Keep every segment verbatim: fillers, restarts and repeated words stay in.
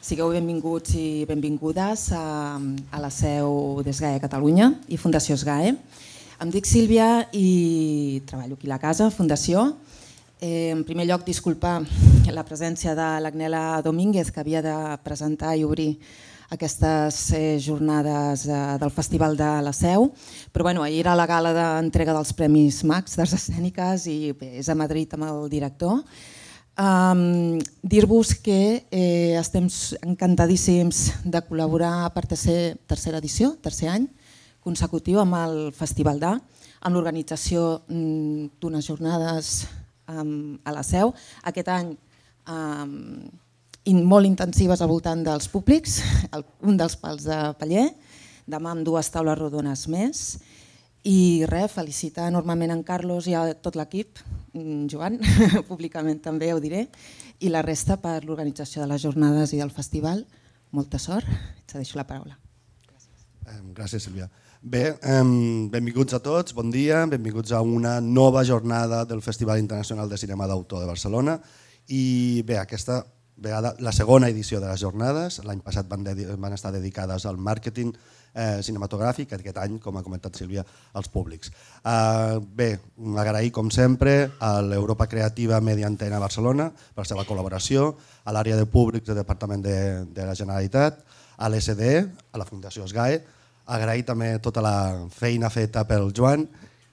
Sigueu benvinguts i benvingudes a, a la seu d'Esgae Catalunya i Fundació Esgae. Em dic Sílvia i treballo aquí a la casa, Fundació. Eh, en primer lloc, disculpar la presència de l'Agnela Domínguez, que havia de presentar i obrir aquestes eh, jornades eh, del Festival de la Seu, però bueno, ahir era la gala d'entrega dels Premis Max d'Arts Escèniques i bé, és a Madrid amb el director. Um, Dir-vos que eh, estem encantadíssims de col·laborar per tercer, tercera edició, tercer any consecutiu amb el Festival d'A, amb l'organització mm, d'unes jornades um, a la Seu. Aquest any um, molt intensives al voltant dels públics, un dels pals de paller, demà amb dues taules rodones més. I res, felicitar enormement en Carlos i a tot l'equip, Joan, públicament també ho diré, i la resta per l'organització de les jornades i del festival. Molta sort, et cedeixo la paraula. Gràcies, Sílvia. Bé, benvinguts a tots, bon dia, benvinguts a una nova jornada del Festival Internacional de Cinema d'Autor de Barcelona. I bé, aquesta vegada, la segona edició de les jornades, l'any passat van, van estar dedicades al màrqueting eh, cinematogràfic, aquest any, com ha comentat Sílvia, als públics. Eh, bé, agrair com sempre a l'Europa Creativa Media Antena Barcelona per la seva col·laboració, a l'àrea de públics del Departament de, de la Generalitat, a l'E S D E, a la Fundació Esgae, agrair també tota la feina feta pel Joan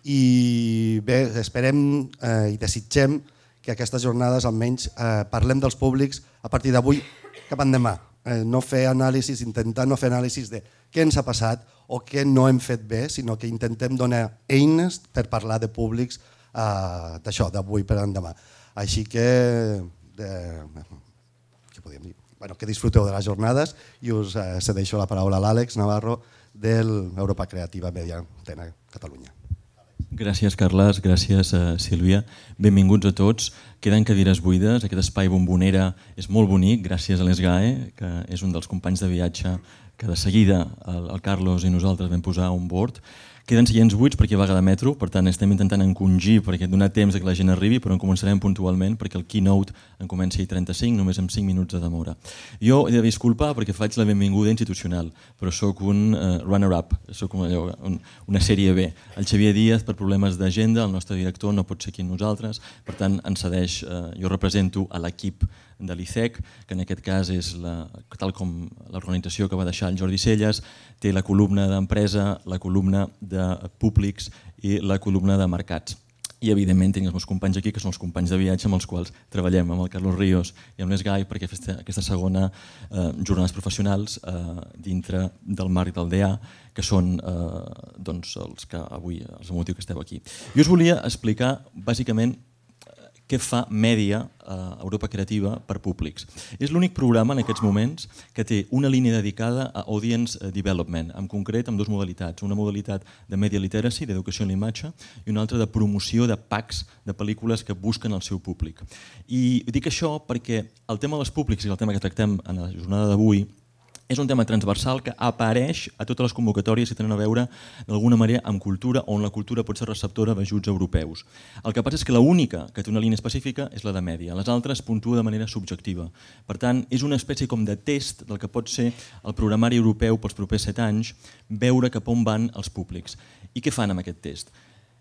i bé, esperem eh, i desitgem que aquestes jornades almenys eh, parlem dels públics a partir d'avui cap endemà. Eh, no fer anàlisis, intentar no fer anàlisis de què ens ha passat o què no hem fet bé, sinó que intentem donar eines per parlar de públics eh, d'això, d'avui per endemà. Així que, de, què podríem dir? Bueno, que disfruteu de les jornades i us eh, cedeixo la paraula a l'Àlex Navarro de l'Europa Creativa Media Antena Catalunya. Gràcies, Carles. Gràcies, Sílvia. Benvinguts a tots. Queden cadires buides. Aquest espai bombonera és molt bonic, gràcies a l'Esgae, que és un dels companys de viatge que de seguida el Carlos i nosaltres vam posar on board. Queden seients buits perquè hi ha vaga de metro, per tant estem intentant encongir perquè donar temps que la gent arribi, però en començarem puntualment perquè el keynote en comença a trenta-cinc, només amb cinc minuts de demora. Jo he de disculpar perquè faig la benvinguda institucional, però sóc un uh, runner-up, sóc un, un, una sèrie B. El Xavier Díaz, per problemes d'agenda, el nostre director no pot ser aquí amb nosaltres, per tant ens cedeix, uh, jo represento a l'equip de l'I C E C, que en aquest cas és la, tal com l'organització que va deixar el Jordi Celles, té la columna d'empresa, la columna de públics i la columna de mercats. I evidentment tinc els meus companys aquí, que són els companys de viatge amb els quals treballem, amb el Carlos Ríos i amb l'Esgae, perquè aquesta, aquesta segona eh, jornades professionals eh, dintre del marc del D A, que són eh, doncs, els que avui, els motius que esteu aquí. Jo us volia explicar bàsicament què fa Mèdia a Europa Creativa per públics. És l'únic programa en aquests moments que té una línia dedicada a Audience Development, en concret amb dues modalitats. Una modalitat de Media Literacy, d'educació en l'imatge, i una altra de promoció de packs de pel·lícules que busquen el seu públic. I dic això perquè el tema dels públics i el tema que tractem en la jornada d'avui és un tema transversal que apareix a totes les convocatòries que tenen a veure d'alguna manera amb cultura, on la cultura pot ser receptora d'ajuts europeus. El que passa és que l'única que té una línia específica és la de Mèdia, les altres puntua de manera subjectiva. Per tant, és una espècie com de test del que pot ser el programari europeu pels propers set anys, veure cap on van els públics. I què fan amb aquest test?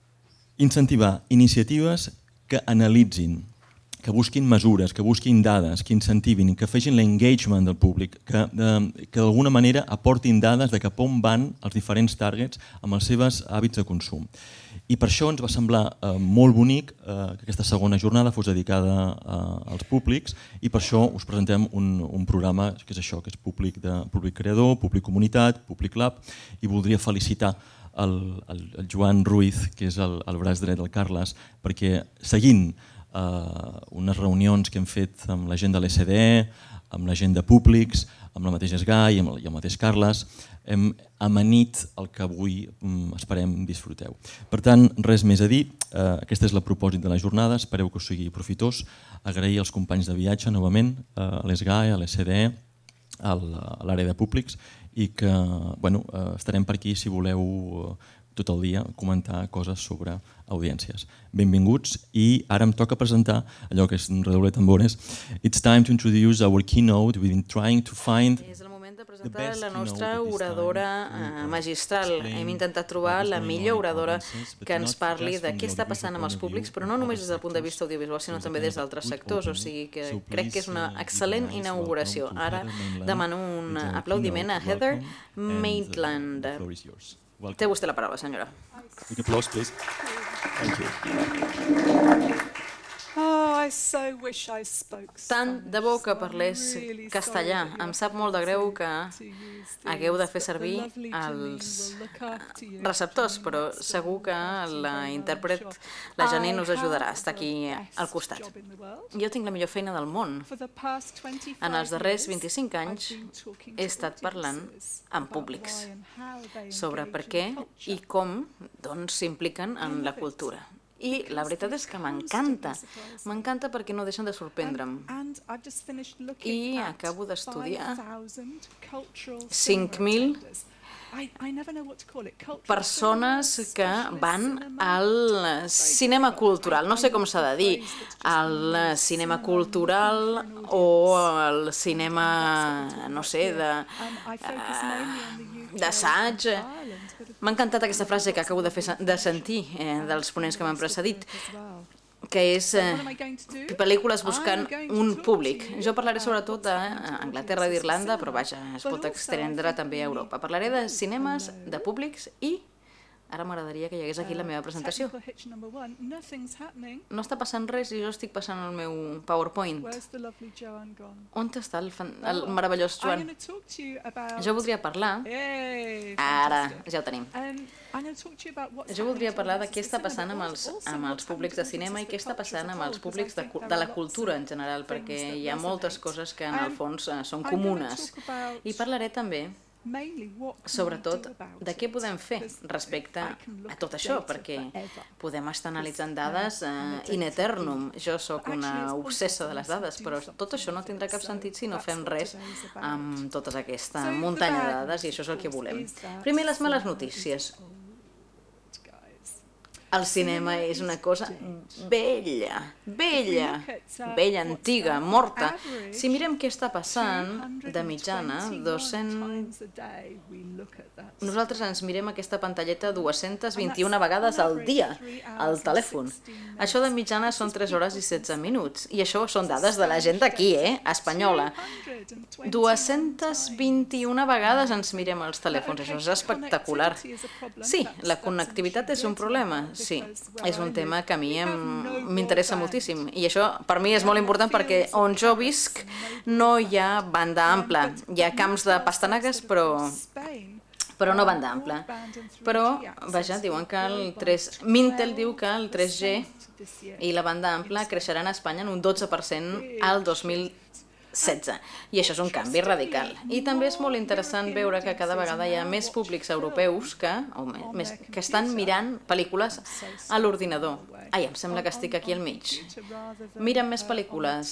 Incentivar iniciatives que analitzin, que busquin mesures, que busquin dades, que incentivin, que facin l'engagement del públic, que, que d'alguna manera aportin dades de cap on van els diferents targets amb els seus hàbits de consum. I per això ens va semblar eh, molt bonic eh, que aquesta segona jornada fos dedicada eh, als públics i per això us presentem un, un programa que és això, que és públic, de, públic creador, públic comunitat, públic lab, i voldria felicitar el, el, el Joan Ruiz, que és el, el braç dret del Carles, perquè seguint Uh, unes reunions que hem fet amb la gent de l'E S D E, amb la gent de públics, amb la mateixa Esgae i amb el, i el mateix Carles, hem amanit el que avui um, esperem disfruteu. Per tant, res més a dir, uh, aquest és el propòsit de la jornada, espereu que us sigui profitós, agrair als companys de viatge novament, uh, a l'Esgae, a l'E S D E, a l'àrea de públics, i que bueno, uh, estarem per aquí si voleu uh, tot el dia comentar coses sobre audiències. Benvinguts, i ara em toca presentar allò que és un redoble de tambores. It's time to introduce our keynote. We've been trying to find... És el moment de presentar la nostra oradora magistral. Hem intentat trobar la millor oradora que ens parli de què està passant amb els públics, però no només des del punt de vista audiovisual, sinó també des d'altres sectors. O sigui que crec que és una excel·lent inauguració. Ara demano un aplaudiment a Heather Maitland. Té vostè la paraula, senyora. Un aplaus, please. Thank you. Oh, I so wish I spoke Tant de bo que parlés castellà. Em sap molt de greu que hagueu de fer servir els receptors, però segur que la intèrpret, la Janine, us ajudarà. Està aquí al costat. Jo tinc la millor feina del món. En els darrers vint-i-cinc anys he estat parlant amb públics sobre per què i com s'impliquen en la cultura. I la veritat és que m'encanta. M'encanta perquè no deixen de sorprendre'm. I acabo d'estudiar cinc mil persones que van al cinema cultural. No sé com s'ha de dir, al cinema cultural o al cinema, no sé, d'assaig. M'ha encantat aquesta frase que acabo de, fer, de sentir eh, dels ponents que m'han precedit, que és eh, pel·lícules buscant un públic. Jo parlaré sobretot d'Anglaterra i d'Irlanda, però vaja, es pot estendre també a Europa. Parlaré de cinemes, de públics i ara m'agradaria que hi hagués aquí la meva presentació. No està passant res i jo estic passant el meu PowerPoint. On està el, el meravellós Joan? Jo voldria parlar... Ara, ja ho tenim. Jo voldria parlar de què està passant amb els, amb els públics de cinema i què està passant amb els públics de, de la cultura en general, perquè hi ha moltes coses que en el fons són comunes. I parlaré també sobretot de què podem fer respecte a tot això, perquè podem estar analitzant dades in eternum. Jo sóc una obsessa de les dades, però tot això no tindrà cap sentit si no fem res amb tota aquesta muntanya de dades, i això és el que volem. Primer, les males notícies. El cinema és una cosa vella, vella, vella, antiga, morta. Si mirem què està passant, de mitjana, dos-cents... Nosaltres ens mirem aquesta pantalleta dues-centes vint-i-una vegades al dia, al telèfon. Això de mitjana són tres hores i setze minuts. I això són dades de la gent d'aquí, eh? Espanyola. dues-centes vint-i-una vegades ens mirem els telèfons. Això és espectacular. Sí, la connectivitat és un problema. Sí, és un tema que a mi m'interessa moltíssim, i això per mi és molt important perquè on jo visc no hi ha banda ampla. Hi ha camps de pastanagues, però però no banda ampla. Però, vaja, diuen que el tres... Mintel diu que el tres G i la banda ampla creixeran a Espanya en un dotze per cent al dos mil setze. I això és un canvi radical. I també és molt interessant veure que cada vegada hi ha més públics europeus que, o més, que estan mirant pel·lícules a l'ordinador. Ai, em sembla que estic aquí al mig. Miren més pel·lícules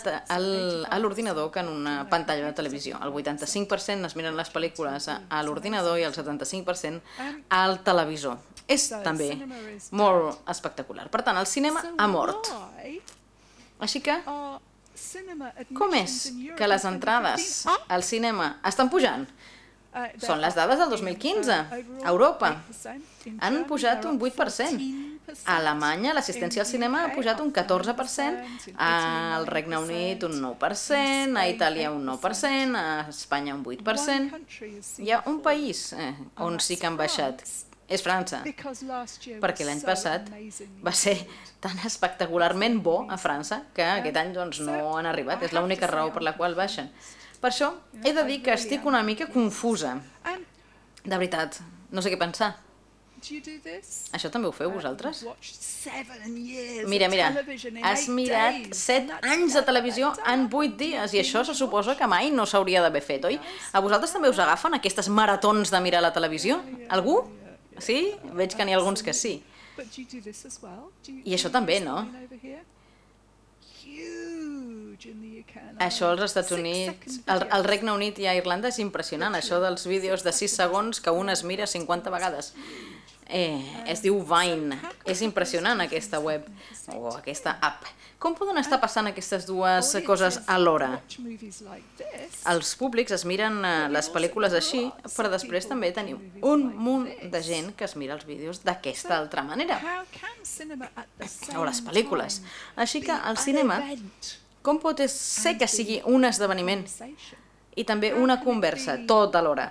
a l'ordinador que en una pantalla de televisió. El vuitanta-cinc per cent es miren les pel·lícules a l'ordinador i el setanta-cinc per cent al televisor. És també molt espectacular. Per tant, el cinema ha mort. Així que... Com és que les entrades al cinema estan pujant? Són les dades del dos mil quinze. A Europa han pujat un vuit per cent. A Alemanya l'assistència al cinema ha pujat un catorze per cent, al Regne Unit un nou per cent, a Itàlia un nou per cent, a Espanya un vuit per cent. Hi ha un país on sí que han baixat. És França, perquè l'any passat va ser tan espectacularment bo a França que aquest any doncs, no han arribat. És l'única raó per la qual baixen. Per això he de dir que estic una mica confusa. De veritat, no sé què pensar. Això també ho feu vosaltres? Mira, mira, has mirat set anys de televisió en vuit dies i això se suposa que mai no s'hauria d'haver fet, oi? A vosaltres també us agafen aquestes maratons de mirar la televisió? Algú? Sí? Veig que n'hi ha alguns que sí. I això també, no? Això als Estats Units, al Regne Unit i a Irlanda és impressionant, això dels vídeos de sis segons que un es mira cinquanta vegades. eh, es diu Vine. És impressionant aquesta web, o aquesta app. Com poden estar passant aquestes dues coses alhora? Els públics es miren les pel·lícules així, però després també tenim un munt de gent que es mira els vídeos d'aquesta altra manera. O les pel·lícules. Així que el cinema, com pot ser que sigui un esdeveniment i també una conversa, tot alhora?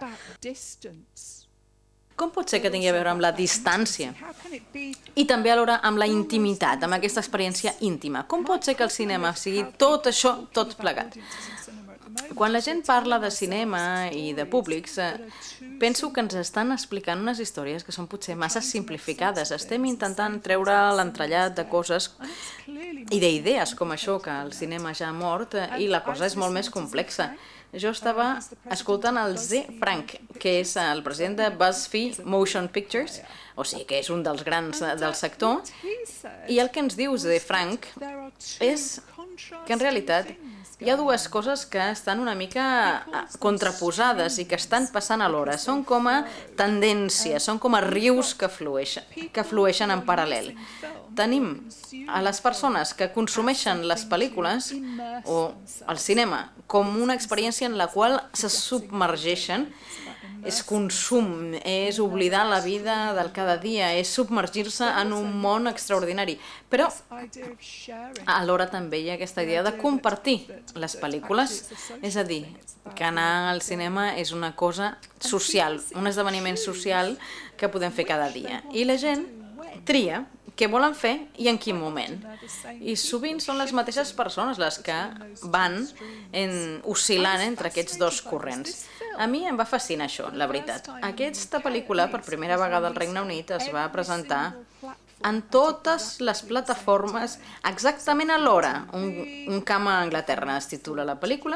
Com pot ser que tingui a veure amb la distància? I també alhora amb la intimitat, amb aquesta experiència íntima. Com pot ser que el cinema sigui tot això, tot plegat? Quan la gent parla de cinema i de públics, penso que ens estan explicant unes històries que són potser massa simplificades. Estem intentant treure l'entrellat de coses i d'idees com això, que el cinema ja ha mort, i la cosa és molt més complexa. Jo estava escoltant el Ze Frank, que és el president de BuzzFeed Motion Pictures, o sigui que és un dels grans del sector, i el que ens diu Ze Frank és que en realitat hi ha dues coses que estan una mica contraposades i que estan passant alhora. Són com a tendències, són com a rius que flueixen, que flueixen en paral·lel. Tenim a les persones que consumeixen les pel·lícules o el cinema com una experiència en la qual se submergeixen. És consum, és oblidar la vida del cada dia, és submergir-se en un món extraordinari. Però alhora també hi ha aquesta idea de compartir les pel·lícules, és a dir, que anar al cinema és una cosa social, un esdeveniment social que podem fer cada dia. I la gent tria què volen fer i en quin moment. I sovint són les mateixes persones les que van oscil·lant entre aquests dos corrents. A mi em va fascinar això, la veritat. Aquesta pel·lícula, per primera vegada al Regne Unit, es va presentar en totes les plataformes exactament alhora. Un camp a Anglaterra es titula la pel·lícula.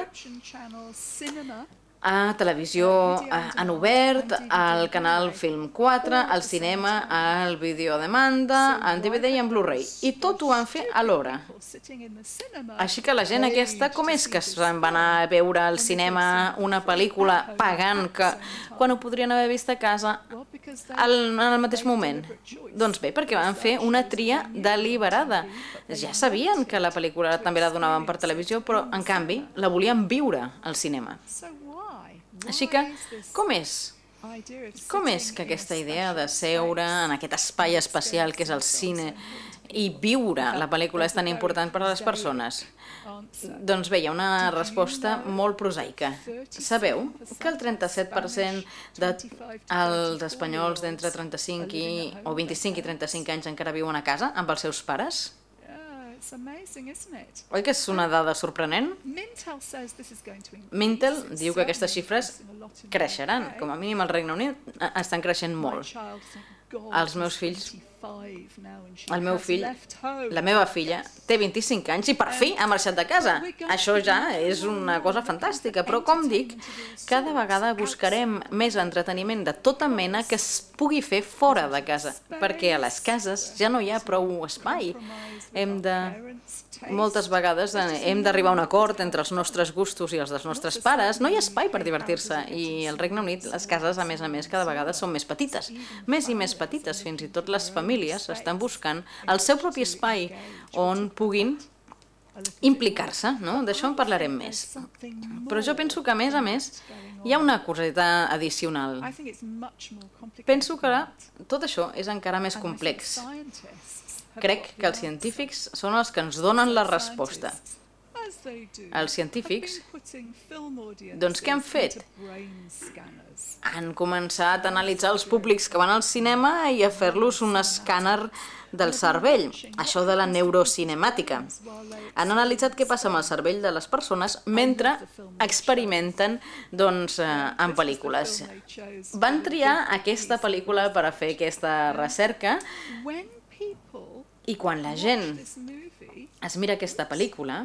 A televisió en obert, al canal Film quatre, al cinema, al vídeo a demanda, en D V D i en Blu-ray. I tot ho van fer alhora. Així que la gent aquesta, com és que se'n va anar a veure al cinema una pel·lícula pagant que quan ho podrien haver vist a casa en el mateix moment? Doncs bé, perquè van fer una tria deliberada. Ja sabien que la pel·lícula també la donaven per televisió, però en canvi la volien viure al cinema. Així que, com és? Com és que aquesta idea de seure en aquest espai espacial que és el cine i viure la pel·lícula és tan important per a les persones? Doncs bé, hi ha una resposta molt prosaica. Sabeu que el trenta-set per cent dels espanyols d'entre trenta-cinc o vint-i-cinc i trenta-cinc anys encara viuen a casa amb els seus pares? Oi que és una dada sorprenent? Mintel diu que aquestes xifres creixeran. Com a mínim al Regne Unit estan creixent molt. Els meus fills, el meu fill, la meva filla, té vint-i-cinc anys i per fi ha marxat de casa. Això ja és una cosa fantàstica, però com dic, cada vegada buscarem més entreteniment de tota mena que es pugui fer fora de casa, perquè a les cases ja no hi ha prou espai. Hem de... Moltes vegades hem d'arribar a un acord entre els nostres gustos i els dels nostres pares. No hi ha espai per divertir-se i al Regne Unit les cases, a més a més, cada vegada són més petites. Més i més petites, fins i tot les famílies estan buscant el seu propi espai on puguin implicar-se, no? D'això en parlarem més. Però jo penso que, a més a més, hi ha una coseta addicional. Penso que tot això és encara més complex. Crec que els científics són els que ens donen la resposta. Els científics, doncs què han fet? Han començat a analitzar els públics que van al cinema i a fer-los un escàner del cervell, això de la neurocinemàtica. Han analitzat què passa amb el cervell de les persones mentre experimenten doncs, en pel·lícules. Van triar aquesta pel·lícula per a fer aquesta recerca i quan la gent es mira aquesta pel·lícula,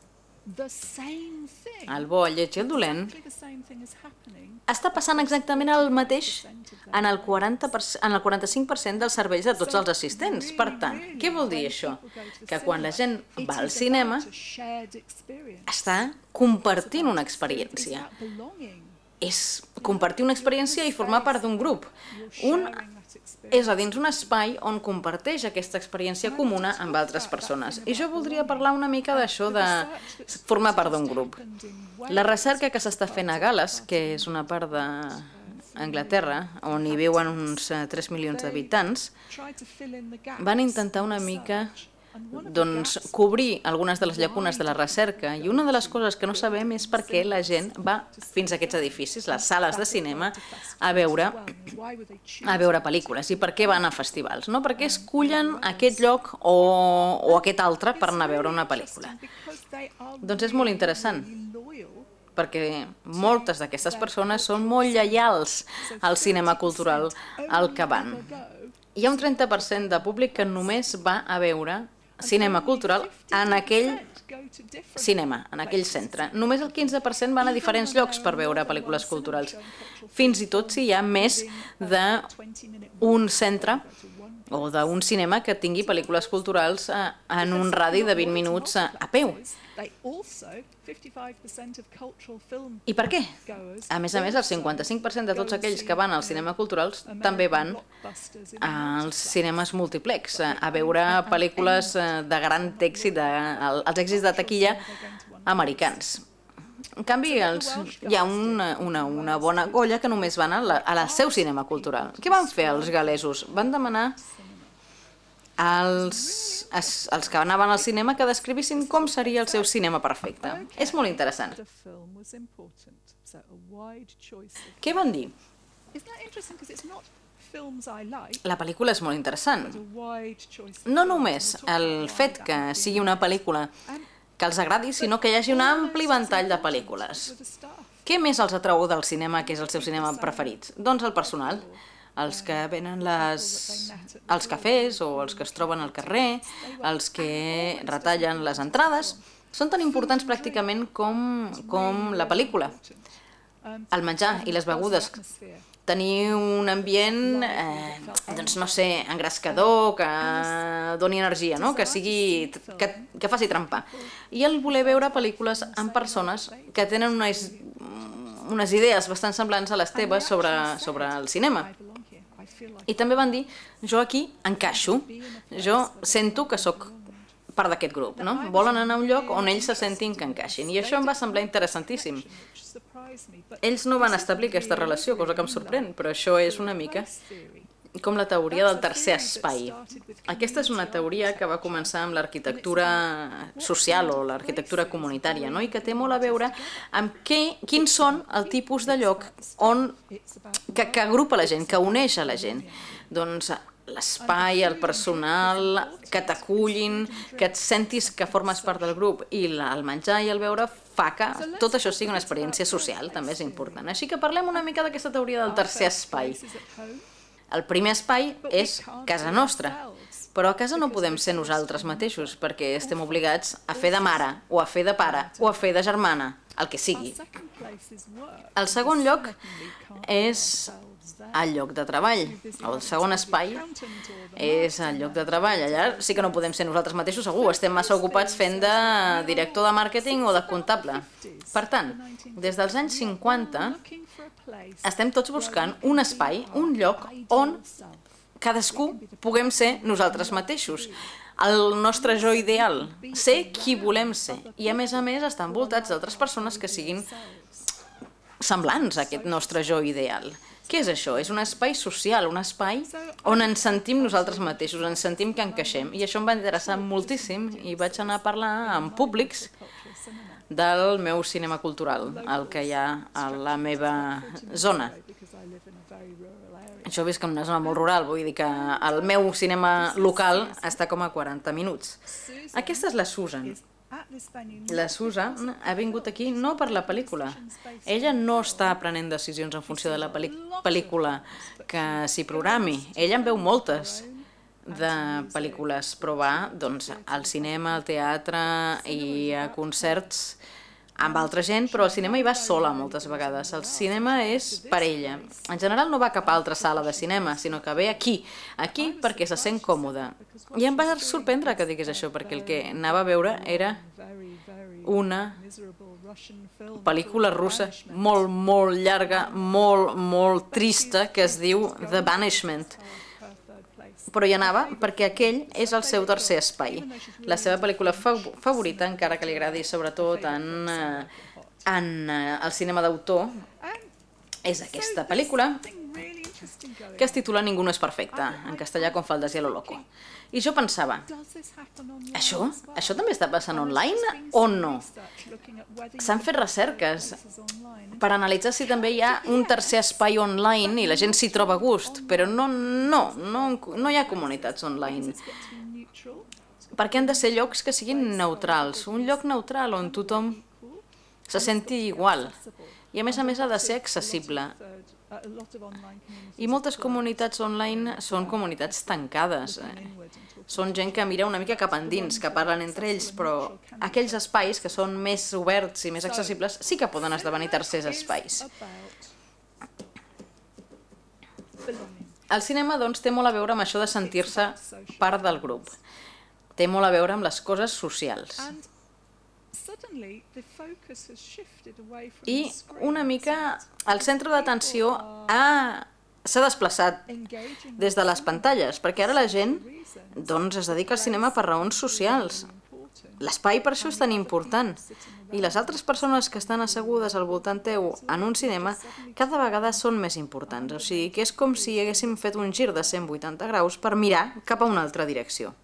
el bo, el lleig i el dolent, està passant exactament el mateix en el quaranta-cinc per cent dels cervells de tots els assistents. Per tant, què vol dir això? Que quan la gent va al cinema, està compartint una experiència. és compartir una experiència i formar part d'un grup. Un és a dins un espai on comparteix aquesta experiència comuna amb altres persones. I jo voldria parlar una mica d'això de formar part d'un grup. La recerca que s'està fent a Gal·les, que és una part d'Anglaterra, on hi viuen uns tres milions d'habitants, van intentar una mica doncs, cobrir algunes de les llacunes de la recerca, i una de les coses que no sabem és per què la gent va fins a aquests edificis, les sales de cinema, a veure, a veure pel·lícules, i per què van a festivals. No? Per què escullen aquest lloc o, o aquest altre per anar a veure una pel·lícula. Doncs és molt interessant, perquè moltes d'aquestes persones són molt lleials al cinema cultural al que van. Hi ha un trenta per cent de públic que només va a veure cinema cultural en aquell cinema, en aquell centre. Només el quinze per cent van a diferents llocs per veure pel·lícules culturals. Fins i tot si hi ha més d'un centre o d'un cinema que tingui pel·lícules culturals en un radi de vint minuts a peu. I per què? A més a més, el cinquanta-cinc per cent de tots aquells que van als cinema culturals també van als cinemes multiplex a veure pel·lícules de gran èxit, els èxits de taquilla americans. En canvi, hi ha una bona colla que només van al seu cinema cultural. Què van fer els gal·lesos? Van demanar als que anaven al cinema que descrivissin com seria el seu cinema perfecte. És molt interessant. Què van dir? La pel·lícula és molt interessant. No només el fet que sigui una pel·lícula que els agradi, sinó que hi hagi un ampli ventall de pel·lícules. Què més els atrau del cinema, que és el seu cinema preferit? Doncs el personal. Els que venen als cafès o els que es troben al carrer, els que retallen les entrades, són tan importants pràcticament com la pel·lícula. El menjar i les begudes. Tenir un ambient, doncs no sé, engrescador, que doni energia, que faci trempar. I el voler veure pel·lícules amb persones que tenen unes idees bastant semblants a les teves sobre el cinema. I també van dir, jo aquí encaixo, jo sento que sóc part d'aquest grup, no? Volen anar a un lloc on ells se sentin que encaixin, i això em va semblar interessantíssim. Ells no van establir aquesta relació, cosa que em sorprèn, però això és una mica com la teoria del tercer espai. Aquesta és una teoria que va començar amb l'arquitectura social o l'arquitectura comunitària, i que té molt a veure amb quins són el tipus de lloc que agrupa la gent, que uneix a la gent. Doncs l'espai, el personal, que t'acullin, que et sentis que formes part del grup, i el menjar i el beure fa que tot això sigui una experiència social, també és important. Així que parlem una mica d'aquesta teoria del tercer espai. El primer espai és casa nostra, però a casa no podem ser nosaltres mateixos perquè estem obligats a fer de mare, o a fer de pare, o a fer de germana, el que sigui. El segon lloc és el lloc de treball. El segon espai és el lloc de treball. Allà sí que no podem ser nosaltres mateixos, segur. Estem massa ocupats fent de director de màrqueting o de comptable. Per tant, des dels anys cinquanta estem tots buscant un espai, un lloc on cadascú puguem ser nosaltres mateixos. El nostre jo ideal, ser qui volem ser. I a més a més estar envoltats d'altres persones que siguin semblants a aquest nostre jo ideal. Què és això? És un espai social, un espai on ens sentim nosaltres mateixos, ens sentim que encaixem. I això em va interessar moltíssim i vaig anar a parlar amb públics del meu cinema cultural, el que hi ha a la meva zona. Jo visc en una zona molt rural, vull dir que el meu cinema local està com a quaranta minuts. Aquesta és la Susan. La Susan ha vingut aquí no per la pel·lícula. Ella no està prenent decisions en funció de la pel·lícula que s'hi programi. Ella en veu moltes de pel·lícules, però va al cinema, al teatre i a concerts amb altra gent, però al cinema hi va sola moltes vegades. El cinema és per ella. En general no va cap a altra sala de cinema, sinó que ve aquí, aquí perquè se sent còmode. I em va sorprendre que digués això, perquè el que anava a veure era una pel·lícula russa molt, molt llarga, molt, molt trista, que es diu The Banishment. Però hi anava perquè aquell és el seu tercer espai. La seva pel·lícula favorita, encara que li agradi sobretot en, en el cinema d'autor, és aquesta pel·lícula que es titula Ningú no és perfecte, en castellà com Faldes i a lo loco. I jo pensava, això, això també està passant online o no? S'han fet recerques per analitzar si també hi ha un tercer espai online i la gent s'hi troba a gust, però no, no, no, no hi ha comunitats online. Perquè han de ser llocs que siguin neutrals, un lloc neutral on tothom se senti igual. I a més a més ha de ser accessible. I moltes comunitats online són comunitats tancades. Són gent que mira una mica cap endins, que parlen entre ells, però aquells espais que són més oberts i més accessibles sí que poden esdevenir tercers espais. El cinema, doncs, té molt a veure amb això de sentir-se part del grup. Té molt a veure amb les coses socials. I una mica el centre d'atenció s'ha desplaçat des de les pantalles, perquè ara la gent doncs, es dedica al cinema per raons socials. L'espai per això és tan important. I les altres persones que estan assegudes al voltant teu en un cinema cada vegada són més importants. O sigui que és com si haguéssim fet un gir de cent vuitanta graus per mirar cap a una altra direcció.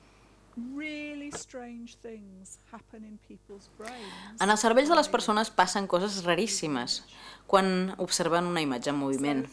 En els cervells de les persones passen coses raríssimes quan observen una imatge en moviment.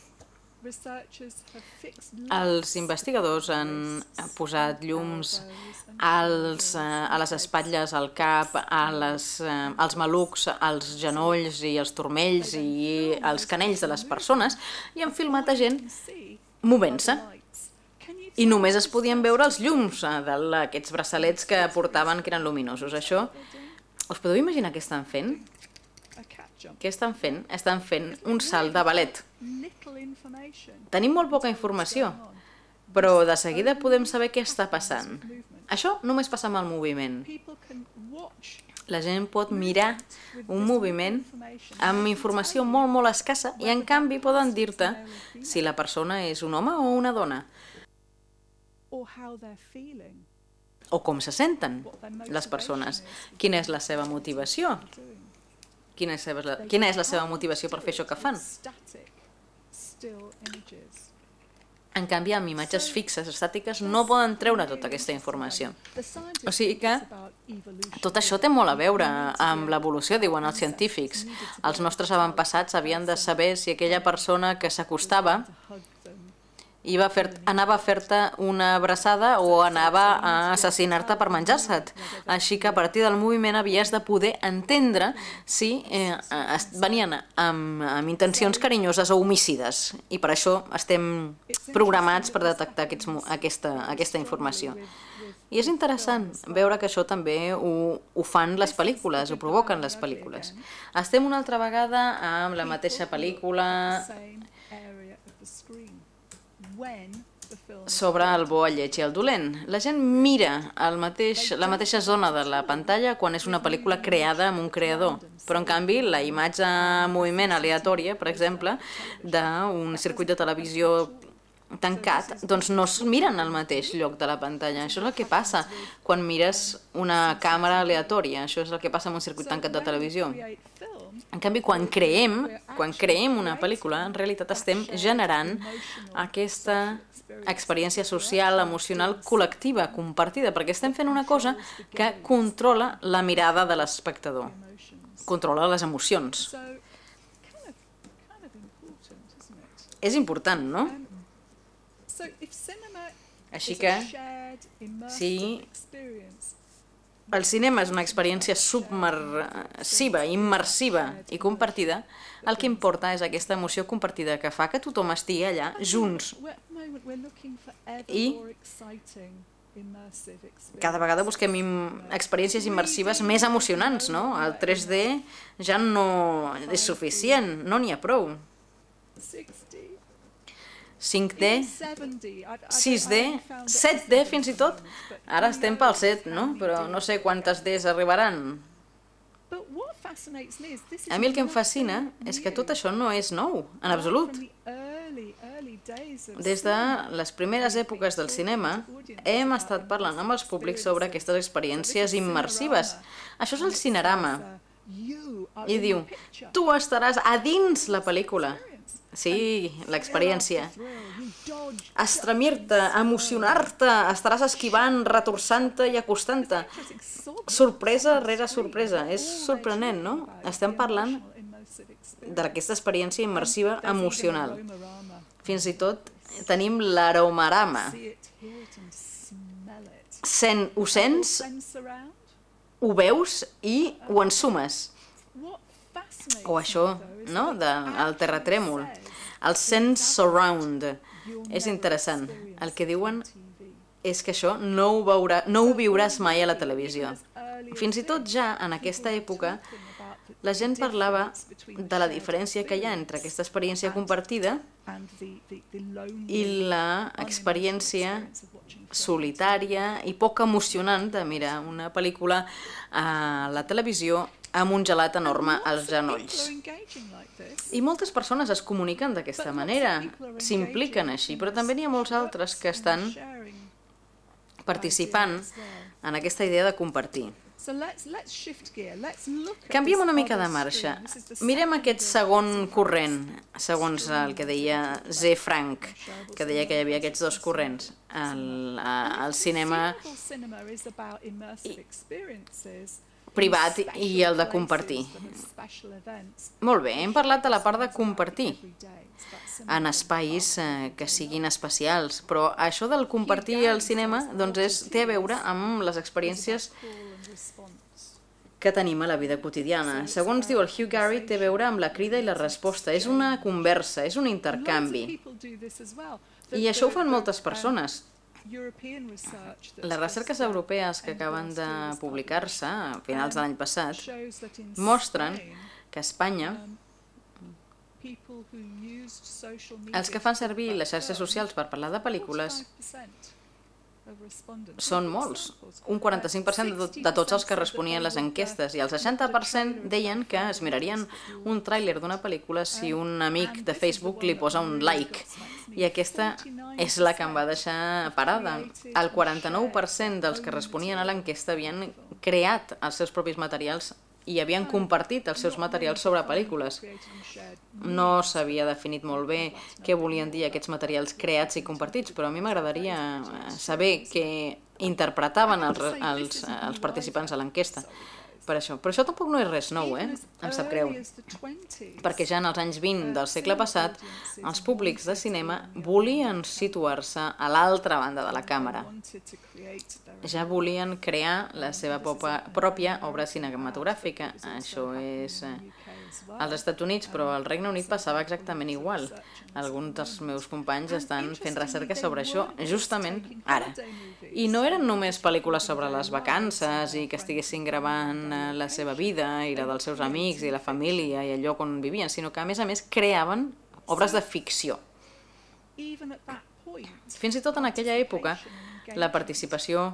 Els investigadors han posat llums als, a les espatlles, al cap, a les, als malucs, als genolls i als turmells i als canells de les persones i han filmat a gent movent-se. I només es podien veure els llums d'aquests braçalets que portaven que eren luminosos. Això, us podeu imaginar què estan fent? Què estan fent? Estan fent un salt de ballet. Tenim molt poca informació, però de seguida podem saber què està passant. Això només passa amb el moviment. La gent pot mirar un moviment amb informació molt, molt escassa i en canvi poden dir-te si la persona és un home o una dona. O com se senten les persones. Quina és la seva motivació? Quina és la, quina és la seva motivació per fer això que fan? En canvi, amb imatges fixes, estàtiques, no poden treure tota aquesta informació. O sigui que tot això té molt a veure amb l'evolució, diuen els científics. Els nostres avantpassats havien de saber si aquella persona que s'acostava i va fer, anava a fer-te una abraçada o anava a assassinar-te per menjar-se't. Així que a partir del moviment havies de poder entendre si eh, venien amb, amb intencions carinyoses o homicides. I per això estem programats per detectar aquests, aquesta, aquesta informació. I és interessant veure que això també ho, ho fan les pel·lícules, ho provoquen les pel·lícules. Estem una altra vegada amb la mateixa pel·lícula sobre el bo, el lleig i el dolent. La gent mira el mateix, la mateixa zona de la pantalla quan és una pel·lícula creada amb un creador, però en canvi la imatge en moviment aleatòria, per exemple, d'un circuit de televisió tancat, doncs no es miren al mateix lloc de la pantalla. Això és el que passa quan mires una càmera aleatòria, això és el que passa amb un circuit tancat de televisió. En canvi, quan creem, quan creem una pel·lícula, en realitat estem generant aquesta experiència social, emocional, col·lectiva, compartida, perquè estem fent una cosa que controla la mirada de l'espectador, controla les emocions. És important, no? Així que, si el cinema és una experiència submersiva, immersiva i compartida, el que importa és aquesta emoció compartida que fa que tothom estigui allà junts. I cada vegada busquem experiències immersives més emocionants, no? El tres D ja no és suficient, no n'hi ha prou. cinc D, sis D, set D fins i tot. Ara estem pel set, no? Però no sé quantes Ds arribaran. A mi el que em fascina és que tot això no és nou, en absolut. Des de les primeres èpoques del cinema hem estat parlant amb els públics sobre aquestes experiències immersives. Això és el Cinerama. I diu, tu estaràs a dins la pel·lícula. Sí, l'experiència. Estremir-te, emocionar-te, estaràs esquivant, retorçant-te i acostant-te. Sorpresa rere sorpresa. És sorprenent, no? Estem parlant d'aquesta experiència immersiva emocional. Fins i tot tenim l'aromarama. Ho sents, ho veus i ho ensumes. O això, no?, del terratrèmol. El sense surround. És interessant. El que diuen és que això no ho, veurà, no ho viuràs mai a la televisió. Fins i tot ja en aquesta època la gent parlava de la diferència que hi ha entre aquesta experiència compartida i l'experiència solitària i poc emocionant de mirar una pel·lícula a la televisió amb un gelat enorme als genolls. I moltes persones es comuniquen d'aquesta manera, s'impliquen així, però també n'hi ha molts altres que estan participant en aquesta idea de compartir. Canviem una mica de marxa. Mirem aquest segon corrent, segons el que deia Ze Frank, que deia que hi havia aquests dos corrents. El, el cinema privat i el de compartir. Molt bé, hem parlat de la part de compartir en espais que siguin especials, però això del compartir al cinema doncs és, té a veure amb les experiències que tenim a la vida quotidiana. Segons diu el Hugh Garry, té a veure amb la crida i la resposta. És una conversa, és un intercanvi. I això ho fan moltes persones. Les recerques europees que acaben de publicar-se a finals de l'any passat mostren que a Espanya els que fan servir les xarxes socials per parlar de pel·lícules són molts. Un quaranta-cinc per cent de tots els que responien les enquestes i el seixanta per cent deien que es mirarien un tràiler d'una pel·lícula si un amic de Facebook li posa un like. I aquesta és la que em va deixar parada. El quaranta-nou per cent dels que responien a l'enquesta havien creat els seus propis materials i havien compartit els seus materials sobre pel·lícules. No s'havia definit molt bé què volien dir aquests materials creats i compartits, però a mi m'agradaria saber què interpretaven els, els, els participants a l'enquesta. Per això. Però això tampoc no és res nou, eh? Em sap greu. Perquè ja en els anys vint del segle passat, els públics de cinema volien situar-se a l'altra banda de la càmera. Ja volien crear la seva pròpia obra cinematogràfica. Això és als Estats Units, però al Regne Unit passava exactament igual. Alguns dels meus companys estan fent recerca sobre això justament ara. I no eren només pel·lícules sobre les vacances i que estiguessin gravant la seva vida i la dels seus amics i la família i el lloc on vivien, sinó que a més a més creaven obres de ficció. Fins i tot en aquella època la participació,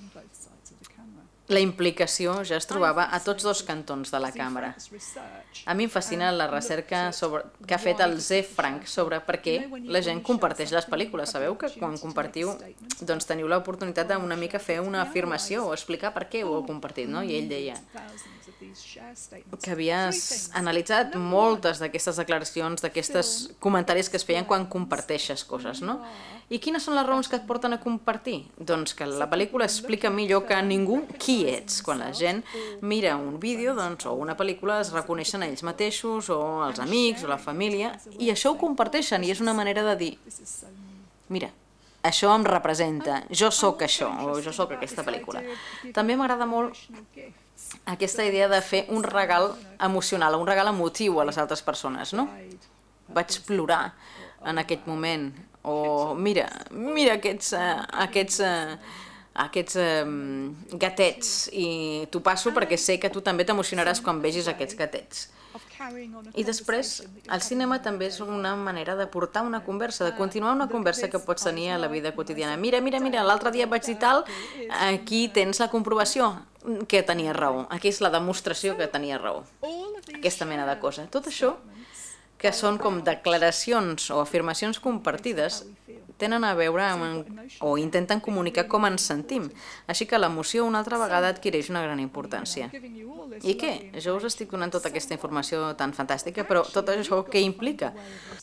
la implicació ja es trobava a tots dos cantons de la càmera. A mi em fascina la recerca que ha fet el Ze Frank sobre per què la gent comparteix les pel·lícules. Sabeu que quan compartiu doncs teniu l'oportunitat d'una mica fer una afirmació o explicar per què ho heu compartit, no? I ell deia que havies analitzat moltes d'aquestes declaracions, d'aquestes comentaris que es feien quan comparteixes coses, no? I quines són les raons que et porten a compartir? Doncs que la pel·lícula explica millor que ningú qui ets. Quan la gent mira un vídeo o una pel·lícula es reconeixen a ells mateixos o als amics o la família i això ho comparteixen i és una manera de dir mira, això em representa, jo sóc això o jo sóc aquesta pel·lícula. També m'agrada molt aquesta idea de fer un regal emocional, un regal emotiu a les altres persones, no? Vaig plorar en aquest moment, o mira, mira aquests, uh, aquests uh, aquests eh, gatets, i t'ho passo perquè sé que tu també t'emocionaràs quan vegis aquests gatets. I després, el cinema també és una manera de portar una conversa, de continuar una conversa que pots tenir a la vida quotidiana. Mira, mira, mira, l'altre dia vaig dir tal, aquí tens la comprovació que tenia raó, aquí és la demostració que tenia raó. Aquesta mena de cosa. Tot això, que són com declaracions o afirmacions compartides, tenen a veure amb, o intenten comunicar com ens sentim. Així que l'emoció una altra vegada adquireix una gran importància. I què? Jo us estic donant tota aquesta informació tan fantàstica, però tot això què implica?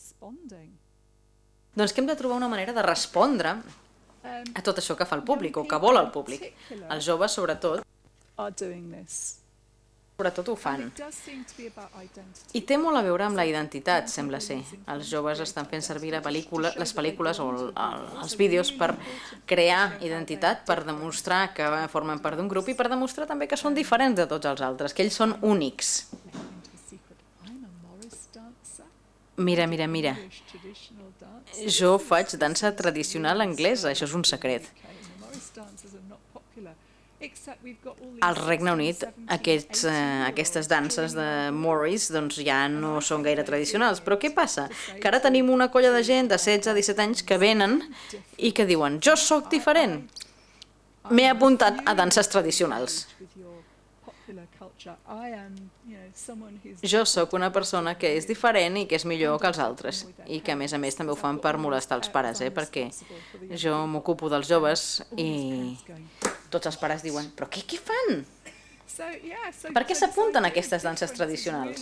Doncs que hem de trobar una manera de respondre a tot això que fa el públic, o que vol el públic. Els joves, sobretot, sobretot ho fan. I té molt a veure amb la identitat, sembla ser. Els joves estan fent servir la pel·lícula, les pel·lícules o el, el, els vídeos per crear identitat, per demostrar que formen part d'un grup i per demostrar també que són diferents de tots els altres, que ells són únics. Mira, mira, mira. Jo faig dansa tradicional anglesa, això és un secret. Al Regne Unit, aquests, eh, aquestes danses de Morris doncs, ja no són gaire tradicionals. Però què passa? Que ara tenim una colla de gent de setze a disset anys que venen i que diuen jo sóc diferent, m'he apuntat a danses tradicionals. Jo sóc una persona que és diferent i que és millor que els altres i que a més a més també ho fan per molestar els pares, eh? Perquè jo m'ocupo dels joves i tots els pares diuen però què, què fan? Per què s'apunten a aquestes danses tradicionals?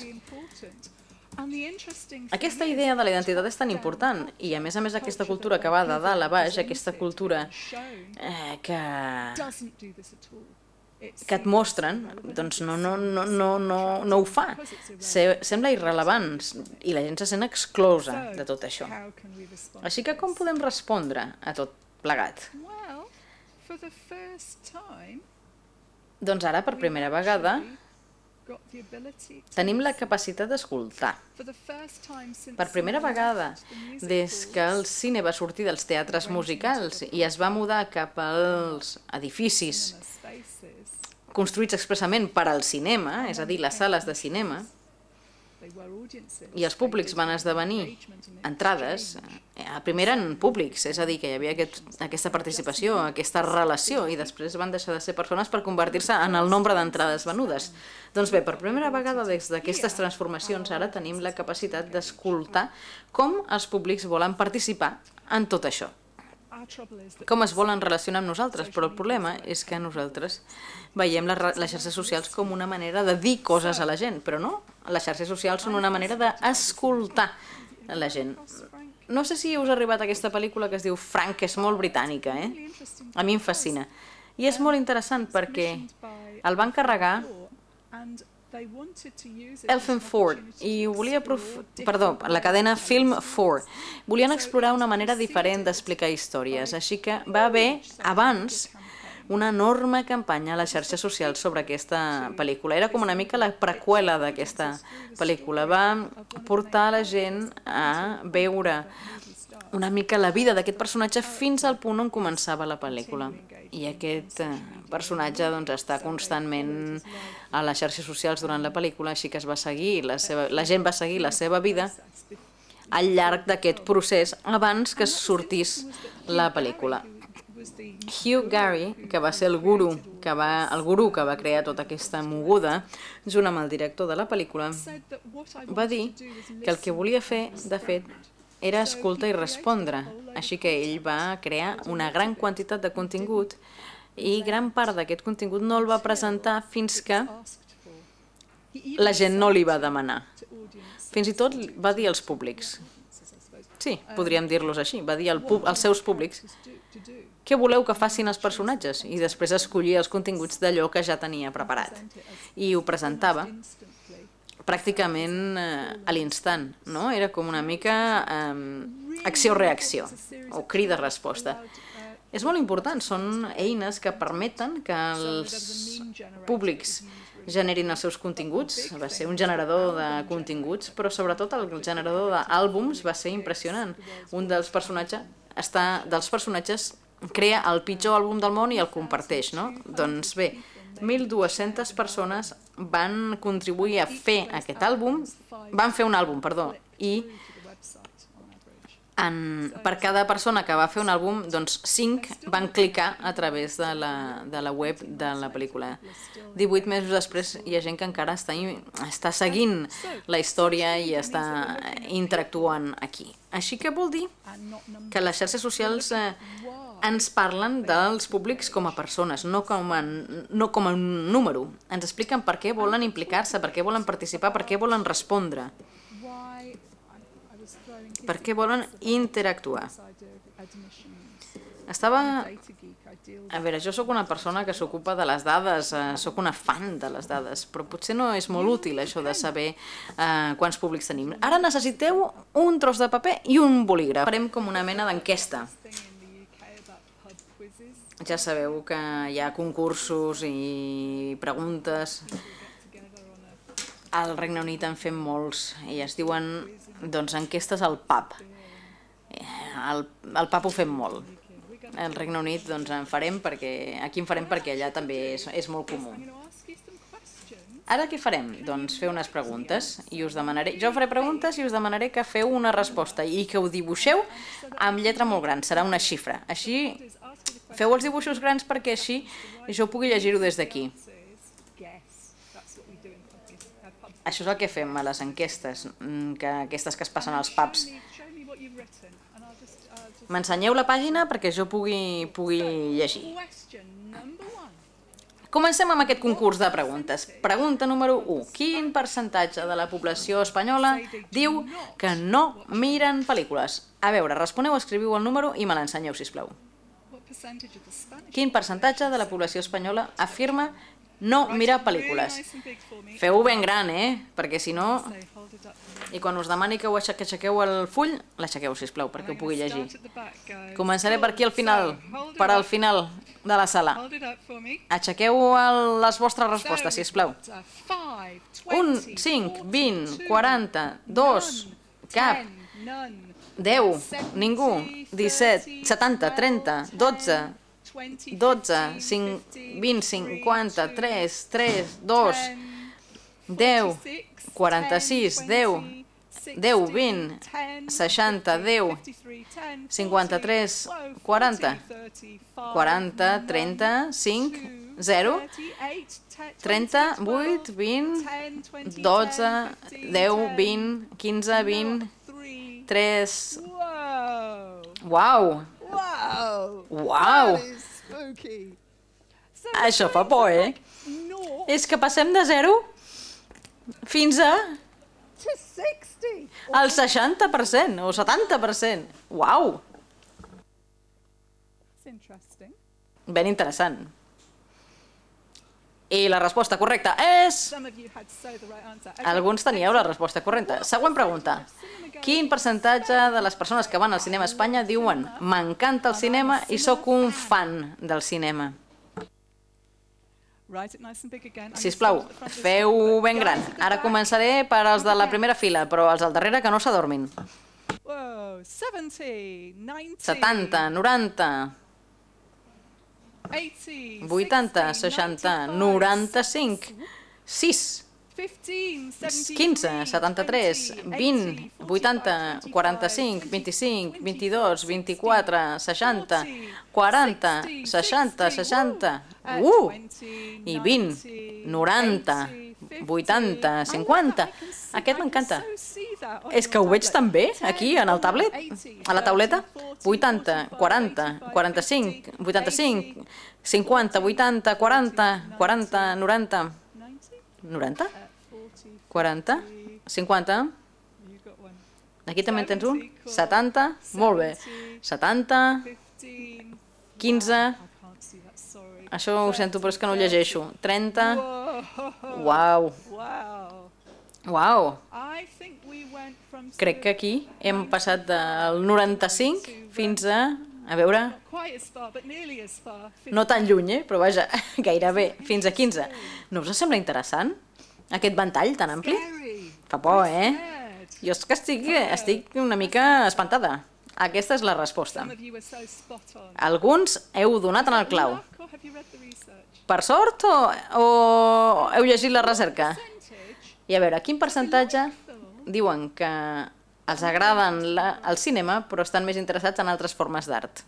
Aquesta idea de la identitat és tan important i a més a més aquesta cultura que va de dalt a baix, aquesta cultura eh, que... que et mostren, doncs no, no, no, no, no, no ho fa. Sembla irrellevant i la gent se sent exclosa de tot això. Així que com podem respondre a tot plegat? Doncs ara, per primera vegada, tenim la capacitat d'escoltar. Per primera vegada, des que el cine va sortir dels teatres musicals i es va mudar cap als edificis construïts expressament per al cinema, és a dir, les sales de cinema, i els públics van esdevenir entrades, primer eren públics, és a dir, que hi havia aquest, aquesta participació, aquesta relació, i després van deixar de ser persones per convertir-se en el nombre d'entrades venudes. Doncs bé, per primera vegada des d'aquestes transformacions ara tenim la capacitat d'escoltar com els públics volen participar en tot això. Com es volen relacionar amb nosaltres, però el problema és que nosaltres veiem les, les xarxes socials com una manera de dir coses a la gent, però no, les xarxes socials són una manera d'escoltar la gent. No sé si us ha arribat aquesta pel·lícula que es diu Frank, que és molt britànica, eh? A mi em fascina. I és molt interessant perquè el van carregar Elfen Ford, i volia perdó, la cadena Film quatre. Volien explorar una manera diferent d'explicar històries, així que va haver, abans, una enorme campanya a les xarxes socials sobre aquesta pel·lícula. Era com una mica la preqüela d'aquesta pel·lícula. Va portar la gent a veure una mica la vida d'aquest personatge fins al punt on començava la pel·lícula. I aquest personatge doncs, està constantment a les xarxes socials durant la pel·lícula, així que es va seguir la, seva, la gent va seguir la seva vida al llarg d'aquest procés abans que sortís la pel·lícula. Hugh Gary, que va ser el guru que va, el guru que va crear tota aquesta moguda, junt amb el director de la pel·lícula, va dir que el que volia fer, de fet, era escoltar i respondre, així que ell va crear una gran quantitat de contingut i gran part d'aquest contingut no el va presentar fins que la gent no li va demanar. Fins i tot va dir als públics, sí, podríem dir-los així, va dir als seus públics què voleu que facin els personatges i després escollir els continguts d'allò que ja tenia preparat. I ho presentava pràcticament a l'instant, no? Era com una mica eh, acció-reacció o crida-resposta. És molt important, són eines que permeten que els públics generin els seus continguts. Va ser un generador de continguts, però sobretot el generador d'àlbums va ser impressionant. Un dels personatges està, dels personatges crea el pitjor àlbum del món i el comparteix, no? Doncs bé, mil dues-centes persones van contribuir a fer aquest àlbum, van fer un àlbum, perdó, i en, per cada persona que va fer un àlbum, doncs cinc van clicar a través de la, de la web de la pel·lícula. divuit mesos després hi ha gent que encara està, està seguint la història i està interactuant aquí. Així que vol dir que les xarxes socials eh, ens parlen dels públics com a persones, no com a, no com a un número. Ens expliquen per què volen implicar-se, per què volen participar, per què volen respondre, per què volen interactuar. Estava... A veure, jo sóc una persona que s'ocupa de les dades, eh, sóc una fan de les dades, però potser no és molt útil això de saber eh, quants públics tenim. Ara necessiteu un tros de paper i un bolígraf. Farem com una mena d'enquesta. Ja sabeu que hi ha concursos i preguntes. Al Regne Unit en fem molts i es diuen doncs, enquestes al pub. Al, al pub ho fem molt. Al Regne Unit doncs, en farem perquè, aquí en farem perquè allà també és, és molt comú. Ara què farem? Doncs fer unes preguntes i us demanaré, jo faré preguntes i us demanaré que feu una resposta i que ho dibuixeu amb lletra molt gran, serà una xifra. Així feu els dibuixos grans perquè així jo pugui llegir-ho des d'aquí. Això és el que fem a les enquestes, que aquestes que es passen als pubs. M'ensenyeu la pàgina perquè jo pugui, pugui llegir. Comencem amb aquest concurs de preguntes. Pregunta número u. Quin percentatge de la població espanyola diu que no miren pel·lícules? A veure, responeu, escriviu el número i me l'ensenyeu, sisplau. Quin percentatge de la població espanyola afirma no mirar pel·lícules? Feu-ho ben gran, eh? Perquè si no... I quan us demani que ho aixequeu el full, l'aixequeu, sisplau, perquè ho pugui llegir. Començaré per aquí al final, per al final de la sala. Aixequeu les vostres respostes, sisplau. Un, cinc, vint, quaranta, dos, cap, deu, ningú, disset, setanta, trenta, dotze, dotze, vint, cinquanta, tres, tres, dos, deu, quaranta-sis, deu, deu, vint, seixanta, deu, cinquanta-tres, quaranta, quaranta, trenta, cinc, zero, trenta, vuit, vint, dotze, deu, vint, quinze, vint, tres... Uau! Uau! Això fa por, eh? És que passem de zero fins a... al seixanta per cent o setanta per cent. Uau! Ben interessant. I la resposta correcta és... Alguns teníeu la resposta correcta. Següent pregunta. Quin percentatge de les persones que van al cinema a Espanya diuen m'encanta el cinema i sóc un fan del cinema? Sisplau, feu ben gran. Ara començaré per als de la primera fila, però els del darrere que no s'adormin. setanta, noranta, vuitanta, seixanta, noranta-cinc, sis, quinze, setanta-tres, vint, vuitanta, quaranta-cinc, vint-i-cinc, vint-i-dos, vint-i-quatre, seixanta, quaranta, seixanta, seixanta, uh, i vint, noranta, vuitanta, cinquanta. Aquest m'encanta. És que ho veig tan bé, aquí, en el tablet, a la tauleta. vuitanta, quaranta, quaranta-cinc, vuitanta-cinc, cinquanta, vuitanta, quaranta, quaranta, noranta, noranta? quaranta, cinquanta, aquí també en tens un, setanta, molt bé, setanta, quinze, això ho sento però és que no ho llegeixo, trenta, uau, uau, crec que aquí hem passat del noranta-cinc fins a, a veure, no tan lluny, eh? Però vaja, gairebé, fins a quinze. No us sembla interessant? Aquest ventall tan ampli? Fa por, eh? Jo és que estic, estic una mica espantada. Aquesta és la resposta. Alguns heu donat en el clau. Per sort o, o heu llegit la recerca? I a veure, quin percentatge diuen que els agrada el cinema però estan més interessats en altres formes d'art?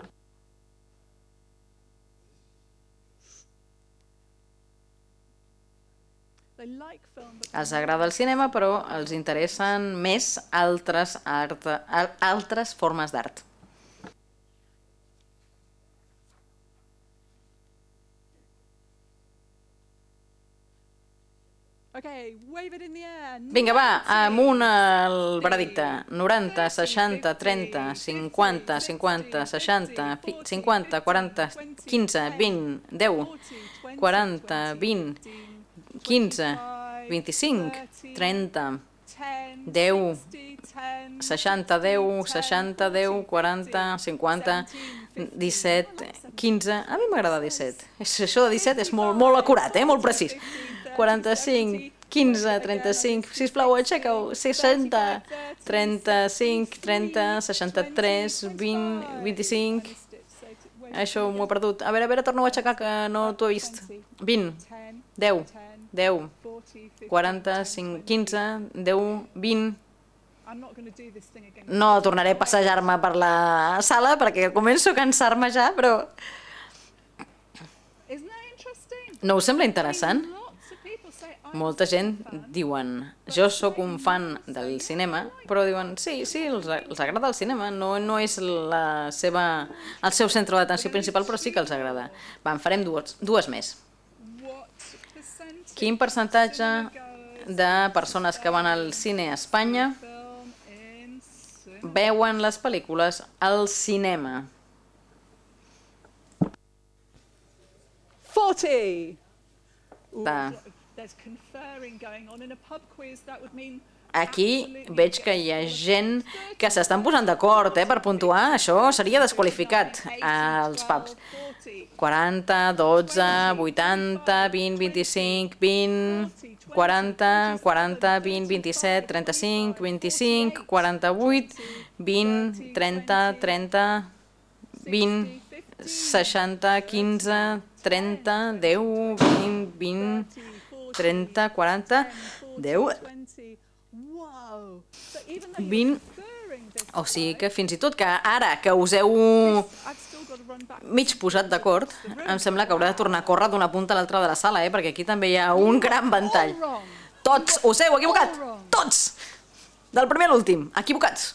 Els agrada el cinema però els interessen més altres, art, altres formes d'art. Vinga, va, amunt el veredicte. noranta, seixanta, trenta, cinquanta, cinquanta, seixanta, cinquanta, quaranta, quinze, vint, deu, quaranta, vint, quinze, vint-i-cinc, trenta, deu, seixanta, deu, seixanta, deu, quaranta, cinquanta, disset, quinze... A mi m'agrada disset. Això de disset és molt, molt acurat, eh? Molt precís. quaranta-cinc, quinze, trenta-cinc, sisplau, aixeca-ho, seixanta, trenta-cinc, trenta, seixanta-tres, vint, vint-i-cinc... Això m'ho he perdut. A veure, a veure, torna-ho a aixecar, que no t'ho he vist. vint, deu, deu, quaranta, quinze, deu, vint... No tornaré a passejar-me per la sala perquè començo a cansar-me ja, però... No us sembla interessant? Molta gent diuen, jo sóc un fan del cinema, però diuen, sí, sí, els, els agrada el cinema, no, no és la seva, el seu centre d'atenció principal, però sí que els agrada. Va, en farem dues, dues més. Quin percentatge de persones que van al cine a Espanya veuen les pel·lícules al cinema? forty! Va. Aquí veig que hi ha gent que s'estan posant d'acord eh, per puntuar. Això seria desqualificat als pubs. quaranta, dotze, vuitanta, vint, vint-i-cinc, vint, quaranta, quaranta, vint, vint-i-set, trenta-cinc, vint-i-cinc, quaranta-vuit, vint, trenta, trenta, vint, seixanta, quinze, trenta, deu, vint, vint, trenta, quaranta, deu, vint... O sigui que fins i tot que ara que us heu mig posat d'acord, em sembla que haurà de tornar a córrer d'una punta a l'altra de la sala, eh? Perquè aquí també hi ha un gran ventall. Tots us heu equivocat! Tots! Del primer a l'últim, equivocats.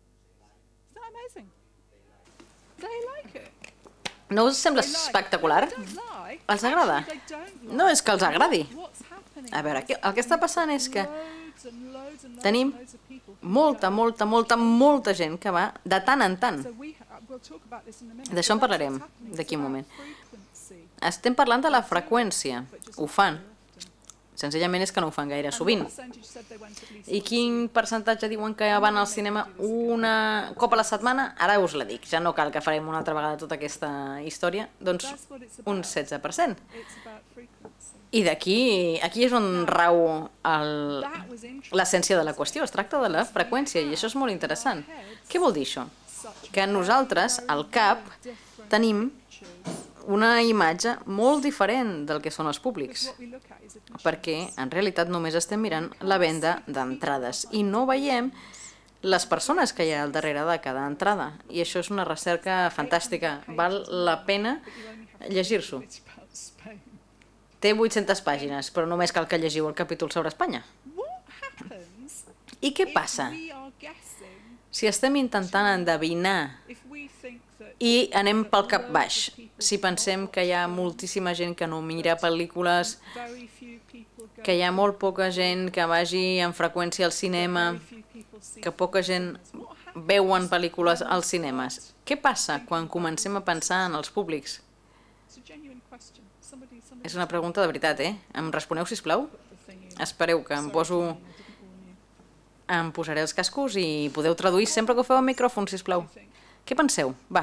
No us sembla espectacular? Els agrada? No és que els agradi. A veure, el que està passant és que tenim molta, molta, molta, molta gent que va de tant en tant. D'això en parlarem d'aquí un moment. Estem parlant de la freqüència. Ho fan. Senzillament és que no ho fan gaire sovint. I quin percentatge diuen que van al cinema una cop a la setmana? Ara us la dic, ja no cal que farem una altra vegada tota aquesta història. Doncs un setze per cent. I d'aquí, aquí és on rau l'essència de la qüestió. Es tracta de la freqüència i això és molt interessant. Què vol dir això? Que nosaltres, al cap, tenim una imatge molt diferent del que són els públics, perquè en realitat només estem mirant la venda d'entrades i no veiem les persones que hi ha al darrere de cada entrada. I això és una recerca fantàstica. Val la pena llegir-s'ho. Té vuit-centes pàgines, però només cal que llegiu el capítol sobre Espanya. I què passa si estem intentant endevinar i anem pel cap baix? Si pensem que hi ha moltíssima gent que no mira pel·lícules, que hi ha molt poca gent que vagi amb freqüència al cinema, que poca gent veuen pel·lícules als cinemes. Què passa quan comencem a pensar en els públics? És una pregunta de veritat, eh? Em responeu, sisplau? Espereu que em poso... Em posaré els cascos i podeu traduir sempre que ho feu al micròfon, sisplau. Què penseu? Va.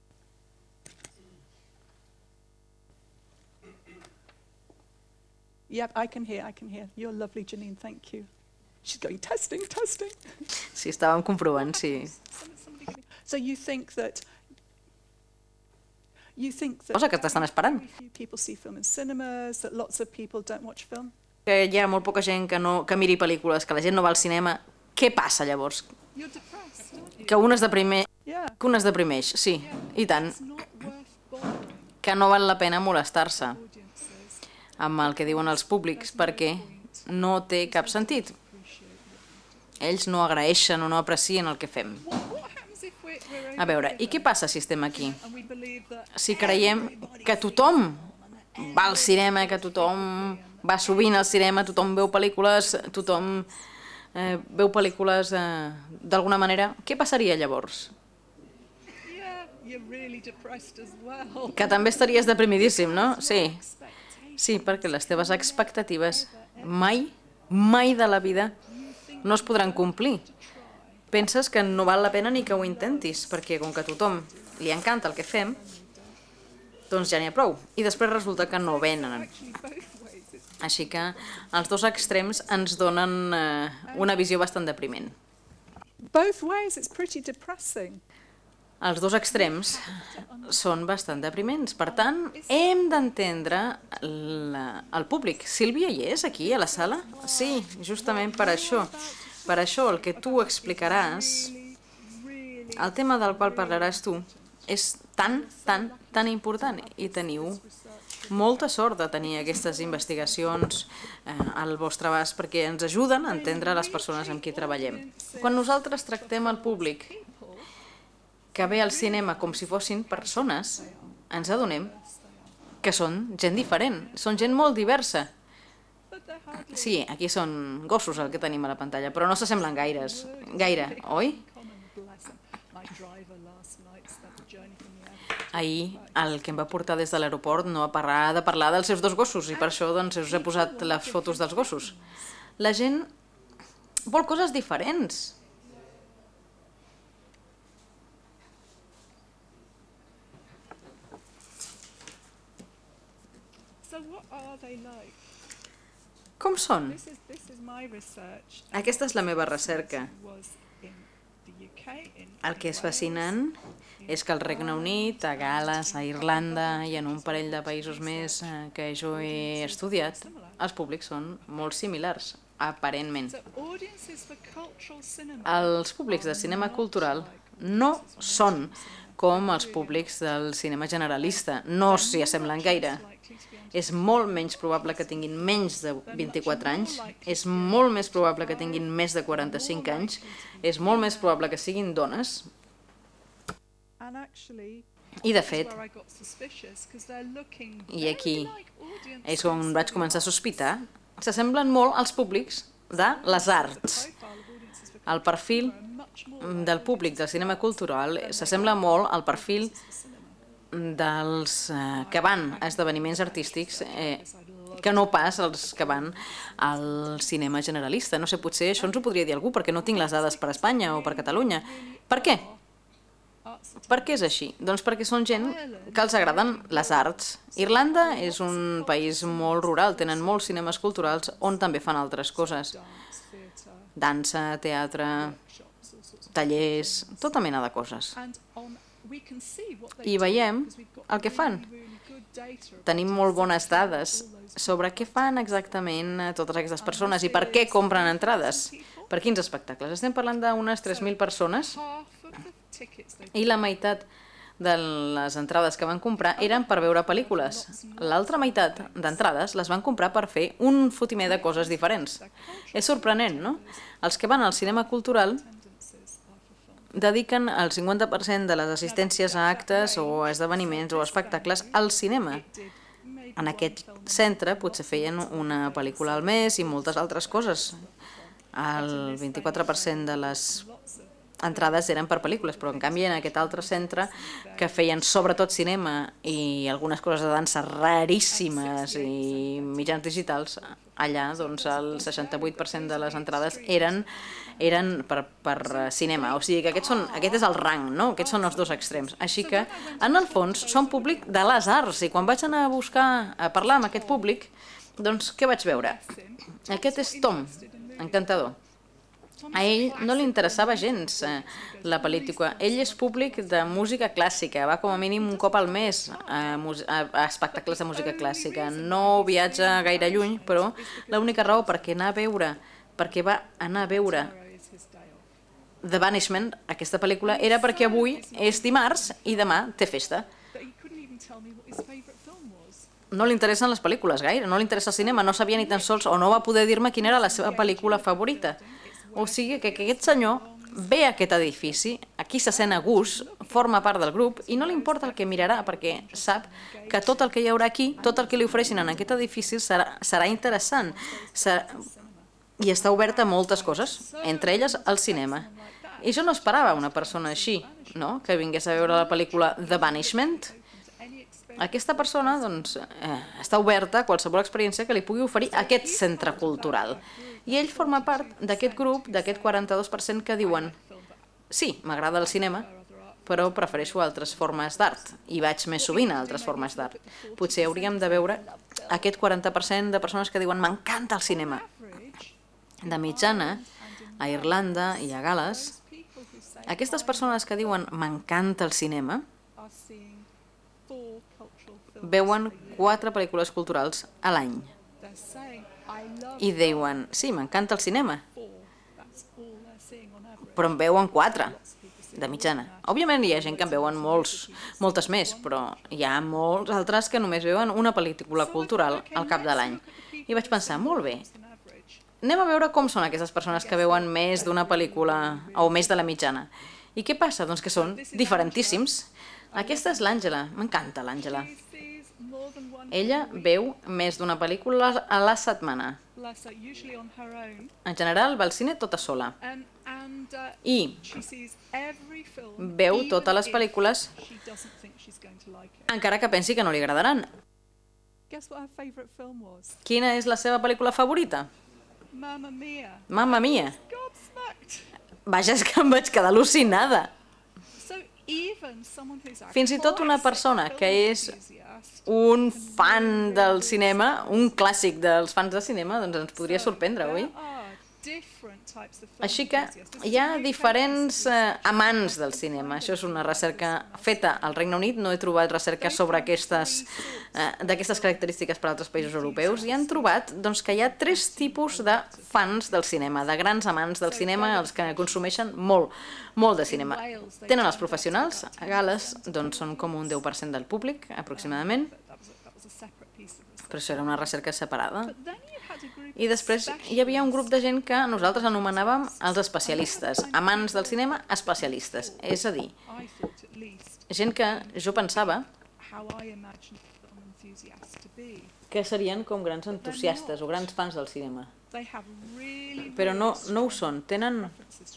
Yep, I can hear, I can hear. You're lovely, Janine, thank you. She's going testing, testing. Sí, estàvem comprovant, sí. So you think that you think that Cosa que t'estan esperant. very few people see film in cinemas, that lots of people don't watch film? Que hi ha molt poca gent que, no, que miri pel·lícules, que la gent no va al cinema. Què passa llavors? You're depressed, aren't you? Que un es deprimeix, Yeah. que un es deprimeix, sí, i tant, It's not worth bothering que no val la pena molestar-se audiences. amb el que diuen els públics perquè no té cap sentit. Ells no agraeixen o no aprecien el que fem. What, what happens if we're, we're A veure, i què passa si estem aquí? and we believe that Si creiem que tothom va al cinema, que tothom va sovint al cinema, tothom veu pel·lícules, tothom eh, veu pel·lícules eh, d'alguna manera, què passaria llavors? yeah, you're really depressed as well. Que també estaries deprimidíssim, no? Sí, sí, perquè les teves expectatives mai, mai de la vida no es podran complir. Penses que no val la pena ni que ho intentis, perquè com que a tothom li encanta el que fem, doncs ja n'hi ha prou. I després resulta que no venen. Així que els dos extrems ens donen eh, una visió bastant depriment. Both ways, it's pretty depressing. Els dos extrems són bastant depriments. Per tant, hem d'entendre la- el públic. Sílvia hi és, aquí, a la sala? Sí, justament per això. Per això el que tu explicaràs, el tema del qual parlaràs tu, és tan, tan, tan important i teniu molta sort de tenir aquestes investigacions eh, al vostre abast perquè ens ajuden a entendre les persones amb qui treballem. Quan nosaltres tractem el públic que ve al cinema com si fossin persones, ens adonem que són gent diferent, són gent molt diversa. Sí, aquí són gossos el que tenim a la pantalla, però no s'assemblen gaires, gaire, oi? My driver last night spent the journey from the airport. Ahir el que em va portar des de l'aeroport no va parar de parlar dels seus dos gossos i per això doncs, us he posat les fotos dels gossos. La gent vol coses diferents. So what are they like? Com són? This is this is my research. Aquesta és la meva recerca. Was in the U K, in El que és fascinant és que al Regne Unit, a Gal·les, a Irlanda i en un parell de països més eh, que jo he estudiat, els públics són molt similars, aparentment. So audiences for cultural cinema. Els públics de cinema cultural no són com els públics del cinema generalista, no s'hi assemblen gaire. És molt menys probable que tinguin menys de vint-i-quatre anys, és molt més probable que tinguin més de quaranta-cinc anys, és molt més probable que siguin dones, And actually, i de fet, where I got suspicious because they're looking i aquí very like audiences. és on vaig començar a sospitar, s'assemblen molt als públics de les arts. Profile of audiences for El perfil much more del públic del cinema cultural s'assembla molt al perfil dels eh, que van a esdeveniments artístics eh, que no pas els que van al cinema generalista. No sé, potser això ens ho podria dir algú, perquè no tinc les dades per Espanya o per Catalunya. Per què? Per què és així? Doncs perquè són gent que els agraden les arts. Irlanda és un país molt rural, tenen molts cinemes culturals on també fan altres coses. Dansa, teatre, tallers, tota mena de coses. and on we can see what they I do veiem because we've got el que fan. really, really good data about Tenim molt bones dades sobre què fan exactament eh, totes aquestes persones i per què compren entrades. Per quins espectacles? Estem parlant d'unes tres mil persones half of the tickets they i la meitat de les entrades que van comprar eren per veure pel·lícules. L'altra meitat d'entrades les van comprar per fer un fotimer de coses diferents. És sorprenent, no? Els que van al cinema cultural tendencies are for film. dediquen el cinquanta per cent de les assistències a actes o a esdeveniments o espectacles al cinema. Did maybe En aquest centre potser feien una pel·lícula al mes i moltes altres coses. El vint-i-quatre per cent de les entrades eren per pel·lícules, però en canvi en aquest altre centre que feien sobretot cinema i algunes coses de dansa raríssimes i mitjans digitals, allà doncs el seixanta-vuit per cent de les entrades eren eren per, per cinema, o sigui que aquests són, aquest és el rang, no? Aquests són els dos extrems. Així que, en el fons, són públic de les arts, i quan vaig anar a buscar, a parlar amb aquest públic, doncs què vaig veure? Aquest és Tom, encantador. A ell no li interessava gens eh, la pel·lícula. Ell és públic de música clàssica, va com a mínim un cop al mes a, a, a espectacles de música clàssica. No viatja gaire lluny, però l'única raó perquè anar a veure, perquè va anar a veure The Banishment, aquesta pel·lícula, era perquè avui és dimarts i demà té festa. No li interessen les pel·lícules gaire, no li interessa el cinema, no sabia ni tan sols o no va poder dir-me quina era la seva pel·lícula favorita. O sigui que aquest senyor ve a aquest edifici, aquí se sent a gust, forma part del grup i no li importa el que mirarà perquè sap que tot el que hi haurà aquí, tot el que li ofereixin en aquest edifici serà, serà interessant serà, i està obert a moltes coses, entre elles el cinema. I jo no esperava una persona així, no? Que vingués a veure la pel·lícula The Banishment. Aquesta persona doncs, eh, està oberta a qualsevol experiència que li pugui oferir aquest centre cultural. I ell forma part d'aquest grup, d'aquest quaranta-dos per cent que diuen sí, m'agrada el cinema, però prefereixo altres formes d'art i vaig més sovint a altres formes d'art. Potser hauríem de veure aquest quaranta per cent de persones que diuen m'encanta el cinema. De mitjana, a Irlanda i a Gal·les, aquestes persones que diuen m'encanta el cinema veuen quatre pel·lícules culturals a l'any. I diuen, sí, m'encanta el cinema, però en veuen quatre, de mitjana. Òbviament hi ha gent que en veuen molts, moltes més, però hi ha molts altres que només veuen una pel·lícula cultural al cap de l'any. I vaig pensar, molt bé, anem a veure com són aquestes persones que veuen més d'una pel·lícula o més de la mitjana. I què passa? Doncs que són diferentíssims. Aquesta és l'Àngela, m'encanta l'Àngela. Ella veu més d'una pel·lícula a la setmana. En general va al cine tota sola. I veu totes les pel·lícules encara que pensi que no li agradaran. Quina és la seva pel·lícula favorita? Mamma Mia. Vaja, és que em vaig quedar al·lucinada. Fins i tot una persona que és un fan del cinema, un clàssic dels fans de cinema, doncs ens podria sorprendre, oi? Així que hi ha diferents eh, amants del cinema. Això és una recerca feta al Regne Unit. No he trobat recerca sobre aquestes eh, d'aquestes característiques per a altres països europeus i han trobat doncs, que hi ha tres tipus de fans del cinema, de grans amants del cinema, els que consumeixen molt, molt de cinema. Tenen els professionals, a Gal·les doncs, són com un deu per cent del públic, aproximadament, però això era una recerca separada. I després hi havia un grup de gent que nosaltres anomenàvem els especialistes, amants del cinema especialistes, és a dir, gent que jo pensava que serien com grans entusiastes o grans fans del cinema, però no, no ho són, tenen...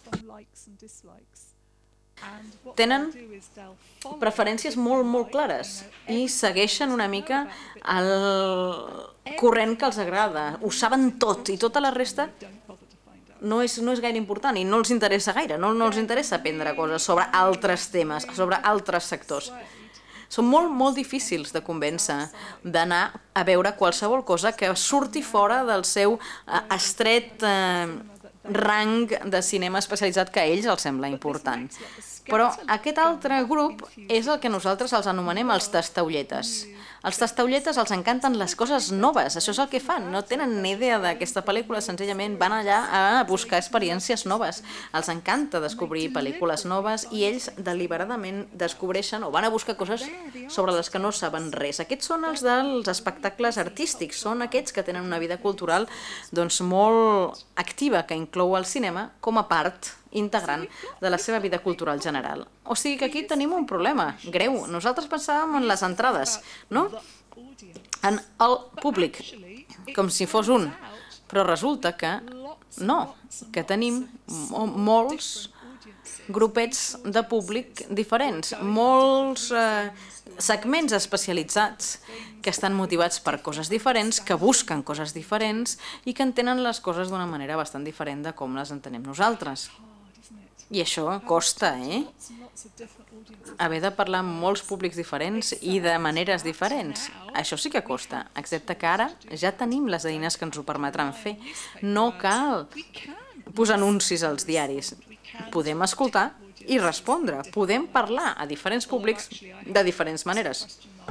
tenen preferències molt, molt clares i segueixen una mica el corrent que els agrada. Ho saben tot i tota la resta no és, no és gaire important i no els interessa gaire, no, no els interessa aprendre coses sobre altres temes, sobre altres sectors. Són molt, molt difícils de convèncer d'anar a veure qualsevol cosa que surti fora del seu eh, estret eh, rang de cinema especialitzat que a ells els sembla important. Però aquest altre grup és el que nosaltres els anomenem els tastaulletes. Els tastaulletes els encanten les coses noves, això és el que fan, no tenen ni idea d'aquesta pel·lícula, senzillament van allà a buscar experiències noves. Els encanta descobrir pel·lícules noves i ells deliberadament descobreixen o van a buscar coses sobre les que no saben res. Aquests són els dels espectacles artístics, són aquests que tenen una vida cultural doncs, molt activa, que inclou el cinema com a part integrant de la seva vida cultural general. O sigui que aquí tenim un problema greu. Nosaltres pensàvem en les entrades, no? En el públic, com si fos un. Però resulta que no, que tenim molts grupets de públic diferents, molts eh, segments especialitzats que estan motivats per coses diferents, que busquen coses diferents i que entenen les coses d'una manera bastant diferent de com les entenem nosaltres. I això costa, eh? Haver de parlar amb molts públics diferents i de maneres diferents. Això sí que costa, excepte que ara ja tenim les eines que ens ho permetran fer. No cal posar anuncis als diaris. Podem escoltar i respondre. Podem parlar a diferents públics de diferents maneres.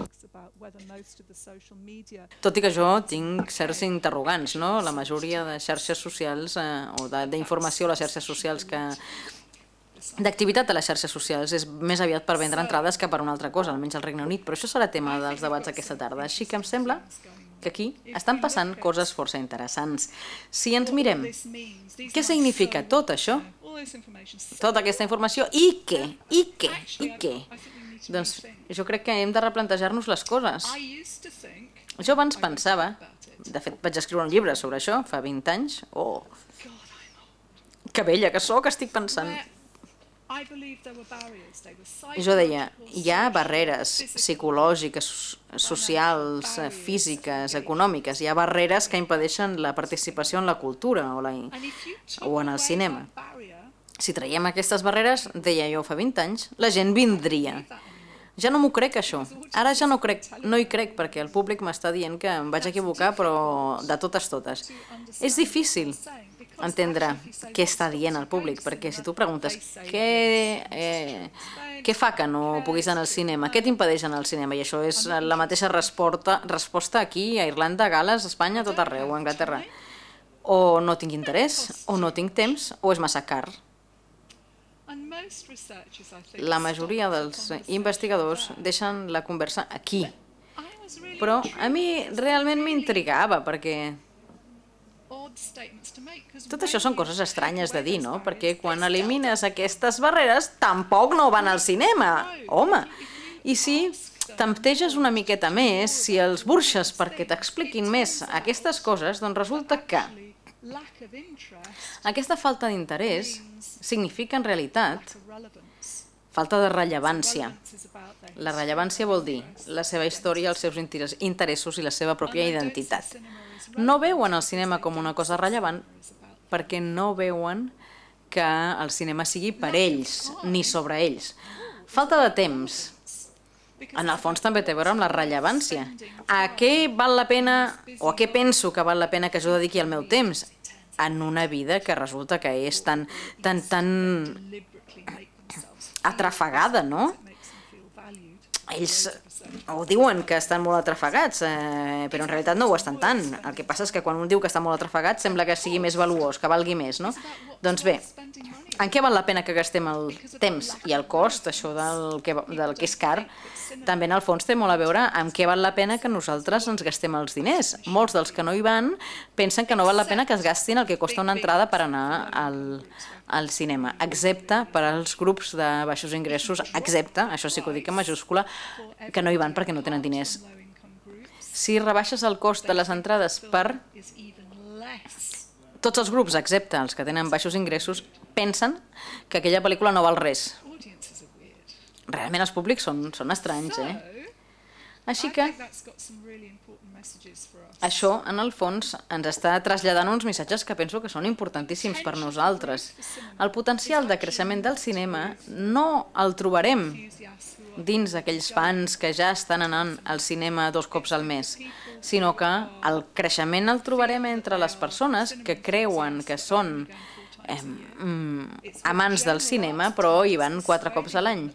Tot i que jo tinc certs interrogants, no? La majoria de xarxes socials eh, o d'informació a les xarxes socials que d'activitat a les xarxes socials és més aviat per vendre entrades que per una altra cosa, almenys al Regne Unit, però això serà tema dels debats aquesta tarda. Així que em sembla que aquí estan passant coses força interessants. Si ens mirem, què significa tot això? Tota aquesta informació i què? I què? I què? Doncs jo crec que hem de replantejar-nos les coses. Jo abans pensava, de fet vaig escriure un llibre sobre això fa vint anys, oh, que vella que sóc, estic pensant. Jo deia, hi ha barreres psicològiques, socials, físiques, econòmiques, hi ha barreres que impedeixen la participació en la cultura o, la, o en el cinema. Si traiem aquestes barreres, deia jo fa vint anys, la gent vindria. Ja no m'ho crec, això. Ara ja no, crec, no hi crec, perquè el públic m'està dient que em vaig equivocar, però de totes totes. És difícil entendre què està dient el públic, perquè si tu preguntes què, eh, què fa que no puguis anar al cinema, què t'impedeix anar al cinema, i això és la mateixa resposta, resposta aquí, a Irlanda, a Gales, a Espanya, a tot arreu, a Anglaterra. O no tinc interès, o no tinc temps, o és massa car. La majoria dels investigadors deixen la conversa aquí, però a mi realment m'intrigava, perquè tot això són coses estranyes de dir, no? Perquè quan elimines aquestes barreres, tampoc no van al cinema, home. I si tempteges una miqueta més, si els burxes perquè t'expliquin més aquestes coses, doncs resulta que aquesta falta d'interès significa en realitat falta de rellevància. La rellevància vol dir la seva història, els seus interessos i la seva pròpia identitat. No veuen el cinema com una cosa rellevant perquè no veuen que el cinema sigui per ells, ni sobre ells. Falta de temps. En el fons també té a veure amb la rellevància. A què val la pena, o a què penso que val la pena que jo dediqui el meu temps en una vida que resulta que és tan, tan, tan atrafegada, no? Ells ho diuen que estan molt atrafegats, eh, però en realitat no ho estan tant. El que passa és que quan un diu que està molt atrafegat sembla que sigui més valuós, que valgui més, no? Doncs bé, en què val la pena que gastem el temps i el cost, això del que, del que és car, també en el fons té molt a veure amb què val la pena que nosaltres ens gastem els diners. Molts dels que no hi van pensen que no val la pena que es gastin el que costa una entrada per anar al, al cinema, excepte per als grups de baixos ingressos, excepte, això sí que ho dic en majúscula, que no hi van perquè no tenen diners. Si rebaixes el cost de les entrades per tots els grups, excepte els que tenen baixos ingressos, pensen que aquella pel·lícula no val res. Realment els públics són, són estranys, eh? Així que això, en el fons, ens està traslladant uns missatges que penso que són importantíssims per nosaltres. El potencial de creixement del cinema no el trobarem dins aquells fans que ja estan anant al cinema dos cops al mes, sinó que el creixement el trobarem entre les persones que creuen que són eh, amants del cinema, però hi van quatre cops a l'any.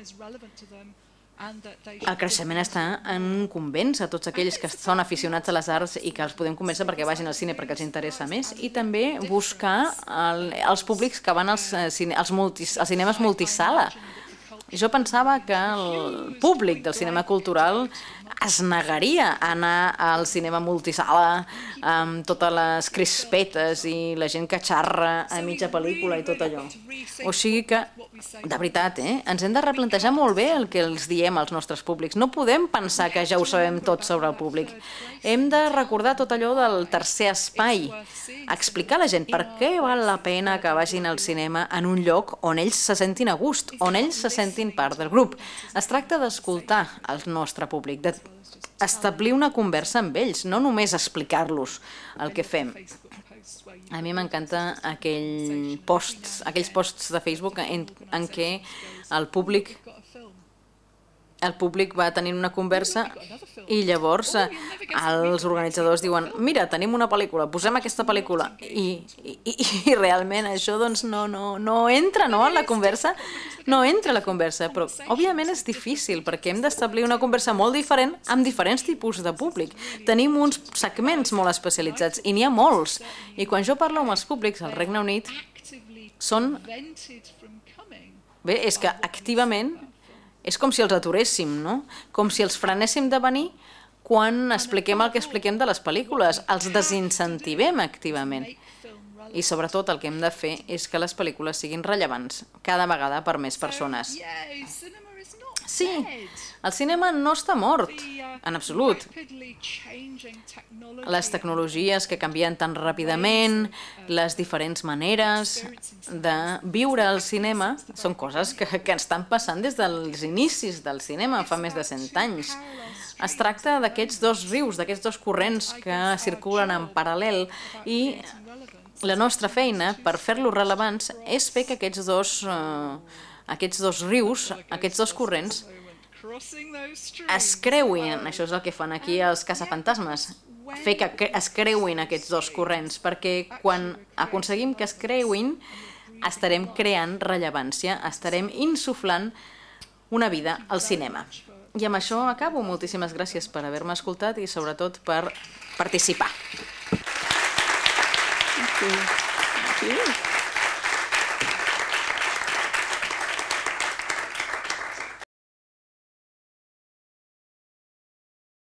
El creixement està en convèncer tots aquells que són aficionats a les arts i que els podem convèncer perquè vagin al cine perquè els interessa més, i també buscar el, els públics que van als, cine, als, multis, als cinemes multisala. Jo pensava que el públic del cinema cultural es negaria a anar al cinema multisala amb totes les crispetes i la gent que xarra a mitja pel·lícula i tot allò. O sigui que, de veritat, eh, ens hem de replantejar molt bé el que els diem als nostres públics. No podem pensar que ja ho sabem tot sobre el públic. Hem de recordar tot allò del tercer espai, explicar a la gent per què val la pena que vagin al cinema en un lloc on ells se sentin a gust, on ells se sentin part del grup. Es tracta d'escoltar el nostre públic, d'establir una conversa amb ells, no només explicar-los el que fem. A mi m'encanta aquell post, aquells posts de Facebook en, en què el públic el públic va tenint una conversa i llavors els organitzadors diuen mira, tenim una pel·lícula, posem aquesta pel·lícula i, i, i realment això doncs no, no, no entra no, en la conversa, no entra a la conversa, però òbviament és difícil perquè hem d'establir una conversa molt diferent amb diferents tipus de públic. Tenim uns segments molt especialitzats i n'hi ha molts i quan jo parlo amb els públics al Regne Unit són... Bé, és que activament és com si els aturéssim, no? Com si els frenéssim de venir quan expliquem el que expliquem de les pel·lícules. Els desincentivem activament. I sobretot el que hem de fer és que les pel·lícules siguin rellevants cada vegada per més persones. Sí, el cinema no està mort, en absolut. Les tecnologies que canvien tan ràpidament, les diferents maneres de viure el cinema, són coses que, que estan passant des dels inicis del cinema, fa més de cent anys. Es tracta d'aquests dos rius, d'aquests dos corrents que circulen en paral·lel i la nostra feina per fer-los rellevants és fer que aquests dos... Eh, aquests dos rius, aquests dos corrents, es creuin, això és el que fan aquí els caçafantasmes, fer que es creuin aquests dos corrents, perquè quan aconseguim que es creuin, estarem creant rellevància, estarem insuflant una vida al cinema. I amb això acabo. Moltíssimes gràcies per haver-me escoltat i sobretot per participar. Thank you. Thank you.